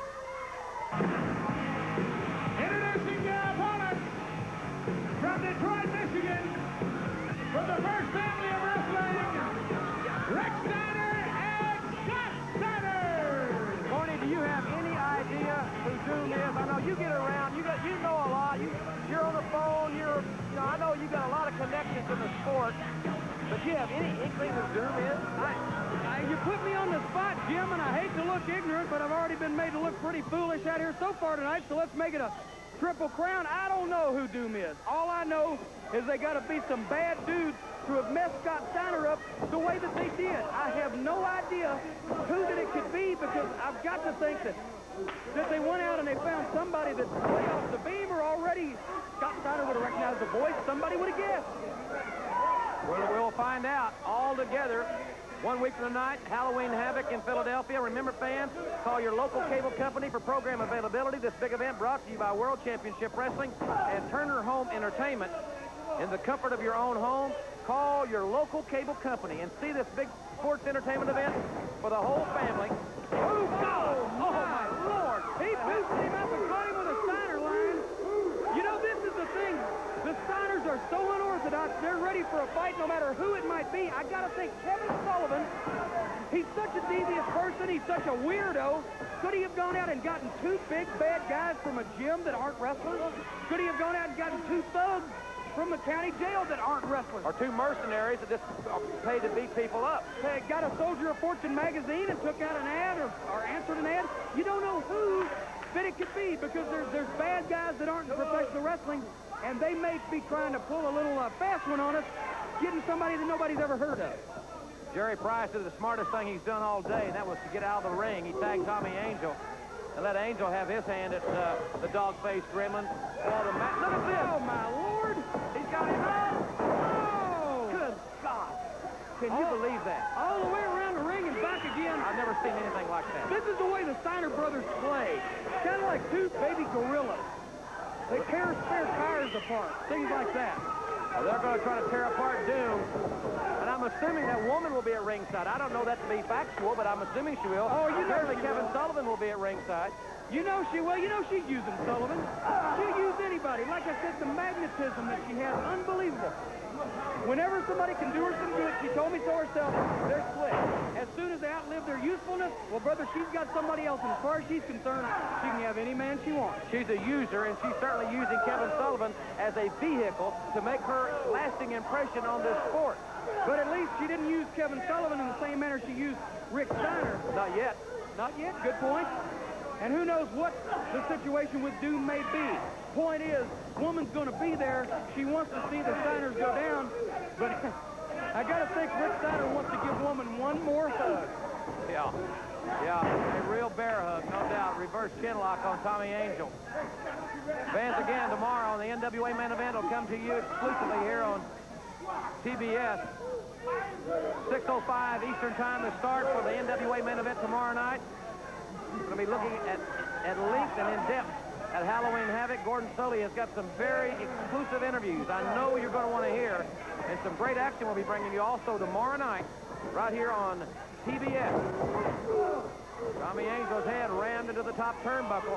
Speaker 4: Introducing the opponents from Detroit, Michigan, from the first family of wrestling, Rick Steiner and Scott Steiner.
Speaker 2: Barney, do you have any idea who Doom is? I know you get around, you got, you know a lot. You, you're on the phone. You're, you know, I know you got a lot of connections in the sport. But do you have any inkling who Doom is?
Speaker 3: I, I, you put me on the spot, Jim, and I hate to look ignorant, but I've already been made to look pretty foolish out here so far tonight, so let's make it a triple crown. I don't know who Doom is. All I know is they got to be some bad dudes to have messed Scott Steiner up the way that they did. I have no idea who that it could be because I've got to think that that they went out and they found somebody that's way off the beam or already Scott Steiner would have recognized the voice. Somebody would have guessed.
Speaker 2: Well, we'll find out all together. One week from tonight, Halloween Havoc in Philadelphia. Remember, fans, call your local cable company for program availability. This big event brought to you by World Championship Wrestling and Turner Home Entertainment. In the comfort of your own home, call your local cable company and see this big sports entertainment event for the whole family. Oh, God! Oh, my Lord!
Speaker 3: He boosted him up and caught him with a Steiner line. You know, this is the thing. The Steiners are so unorthodox, they're ready for a fight no matter who it might be. I gotta think Kevin Sullivan, he's such a devious person, he's such a weirdo. Could he have gone out and gotten two big bad guys from a gym that aren't wrestlers? Could he have gone out and gotten two thugs from the county jail that aren't wrestlers?
Speaker 2: Or two mercenaries that just are paid to beat people up.
Speaker 3: They got a Soldier of Fortune magazine and took out an ad or, or answered an ad. You don't know who that it could be because there's, there's bad guys that aren't in professional wrestling and they may be trying to pull a little uh, fast one on us, getting somebody that nobody's ever heard of.
Speaker 2: Jerry Price did the smartest thing he's done all day, and that was to get out of the ring. He tagged Tommy Angel and let Angel have his hand at uh, the dog-faced gremlin. Oh, the ma- Look at this! Oh, my Lord! He's got him out! Oh! Good God! Can you
Speaker 3: all,
Speaker 2: believe that?
Speaker 3: All the way around the ring and back again.
Speaker 2: I've never seen anything like that.
Speaker 3: This is the way the Steiner brothers play. Kind of like two baby gorillas. They tear spare tires apart, things like that.
Speaker 2: Well, they're going to try to tear apart Doom. And I'm assuming that woman will be at ringside. I don't know that to be factual, but I'm assuming she will.
Speaker 3: Oh, you
Speaker 2: Apparently
Speaker 3: know she
Speaker 2: Kevin
Speaker 3: will.
Speaker 2: Sullivan will be at ringside.
Speaker 3: You know she will. You know she's using Sullivan. She'll use anybody. Like I said, the magnetism that she has, unbelievable. Whenever somebody can do her some good, she told me so herself, they're slick. As soon as they outlive their usefulness, well, brother, she's got somebody else. And as far as she's concerned, she can have any man she wants.
Speaker 2: She's a user, and she's certainly using Kevin Sullivan as a vehicle to make her lasting impression on this sport.
Speaker 3: But at least she didn't use Kevin Sullivan in the same manner she used Rick Steiner.
Speaker 2: Not yet.
Speaker 3: Not yet. Good point. And who knows what the situation with Doom may be. Point is, woman's going to be there. She wants to see the Steiners go down. But I got to think Rick Steiner wants to give woman one more hug.
Speaker 2: Yeah. Yeah, a real bear hug, no doubt. Reverse chin lock on Tommy Angel. Fans again tomorrow on the N W A main event will come to you exclusively here on T B S. six oh five Eastern time to start for the N W A main event tomorrow night. We're going to be looking at, at length and in depth at Halloween Havoc. Gordon Soley has got some very exclusive interviews I know you're going to want to hear. And some great action we'll be bringing you also tomorrow night right here on T B S. Tommy Angel's head rammed into the top turnbuckle.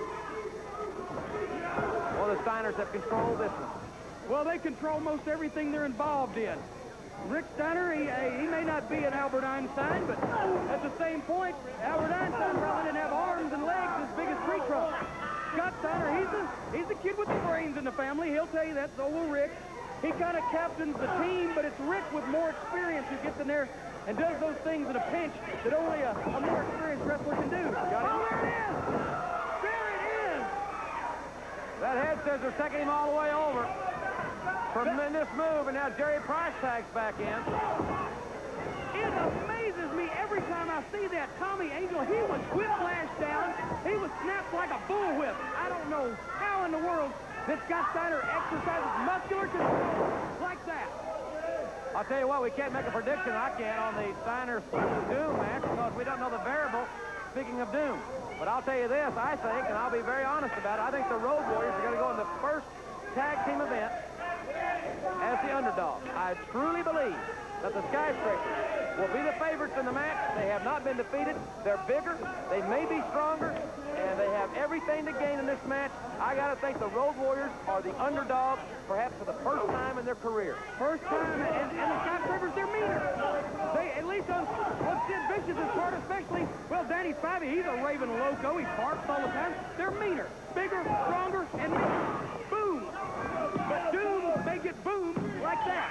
Speaker 2: Well, the Steiners have controlled this one.
Speaker 3: Well, they control most everything they're involved in. Rick Steiner, he, uh, he may not be an Albert Einstein, but at the same point, Albert Einstein probably didn't have arms and legs as big as tree trunks. Scott Steiner, he's a, he's the kid with the brains in the family. He'll tell you that. So will Rick. He kind of captains the team, but it's Rick with more experience who gets in there and does those things in a pinch that only a, a more experienced wrestler can do. Got it? Oh, there it is! There it is!
Speaker 2: That head says they're taking him all the way over. Tremendous move, and now Jerry Price tags back in.
Speaker 3: It amazes me every time I see that. Tommy Angel, he was whiplashed down. He was snapped like a bullwhip. I don't know how in the world that Scott Steiner exercises muscular control like that.
Speaker 2: I'll tell you what, we can't make a prediction, I can't, on the Steiner Doom match because we don't know the variable, speaking of Doom. But I'll tell you this, I think, and I'll be very honest about it, I think the Road Warriors are going to go in the first tag team event as the underdog. I truly believe that the Skyscrapers will be the favorites in the match. They have not been defeated. They're bigger. They may be stronger. And they have everything to gain in this match. I got to think the Road Warriors are the underdogs, perhaps for the first time in their career.
Speaker 3: First time, and, and the Skyscrapers, they're meaner. They, at least on, on Sid Vicious' part especially, well, Danny Spivey, he's a raving loco. He barks all the time. They're meaner, bigger, stronger, and meaner. Boom. But Doom may get boomed like that.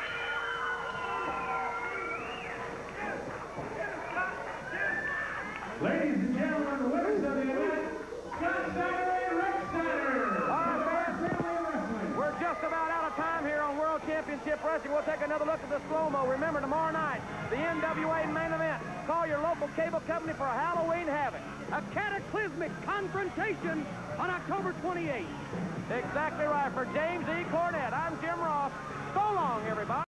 Speaker 4: Ladies and gentlemen, the winners of the event, Scott Steiner and Rick Steiner.
Speaker 2: All right, fans, we're just about out of time here on World Championship Wrestling. We'll take another look at the slow-mo. Remember, tomorrow night, the N W A main event. Call your local cable company for a Halloween Havoc.
Speaker 3: A cataclysmic confrontation on October twenty-eighth.
Speaker 2: Exactly right. For James E. Cornette, I'm Jim Ross. So long, everybody.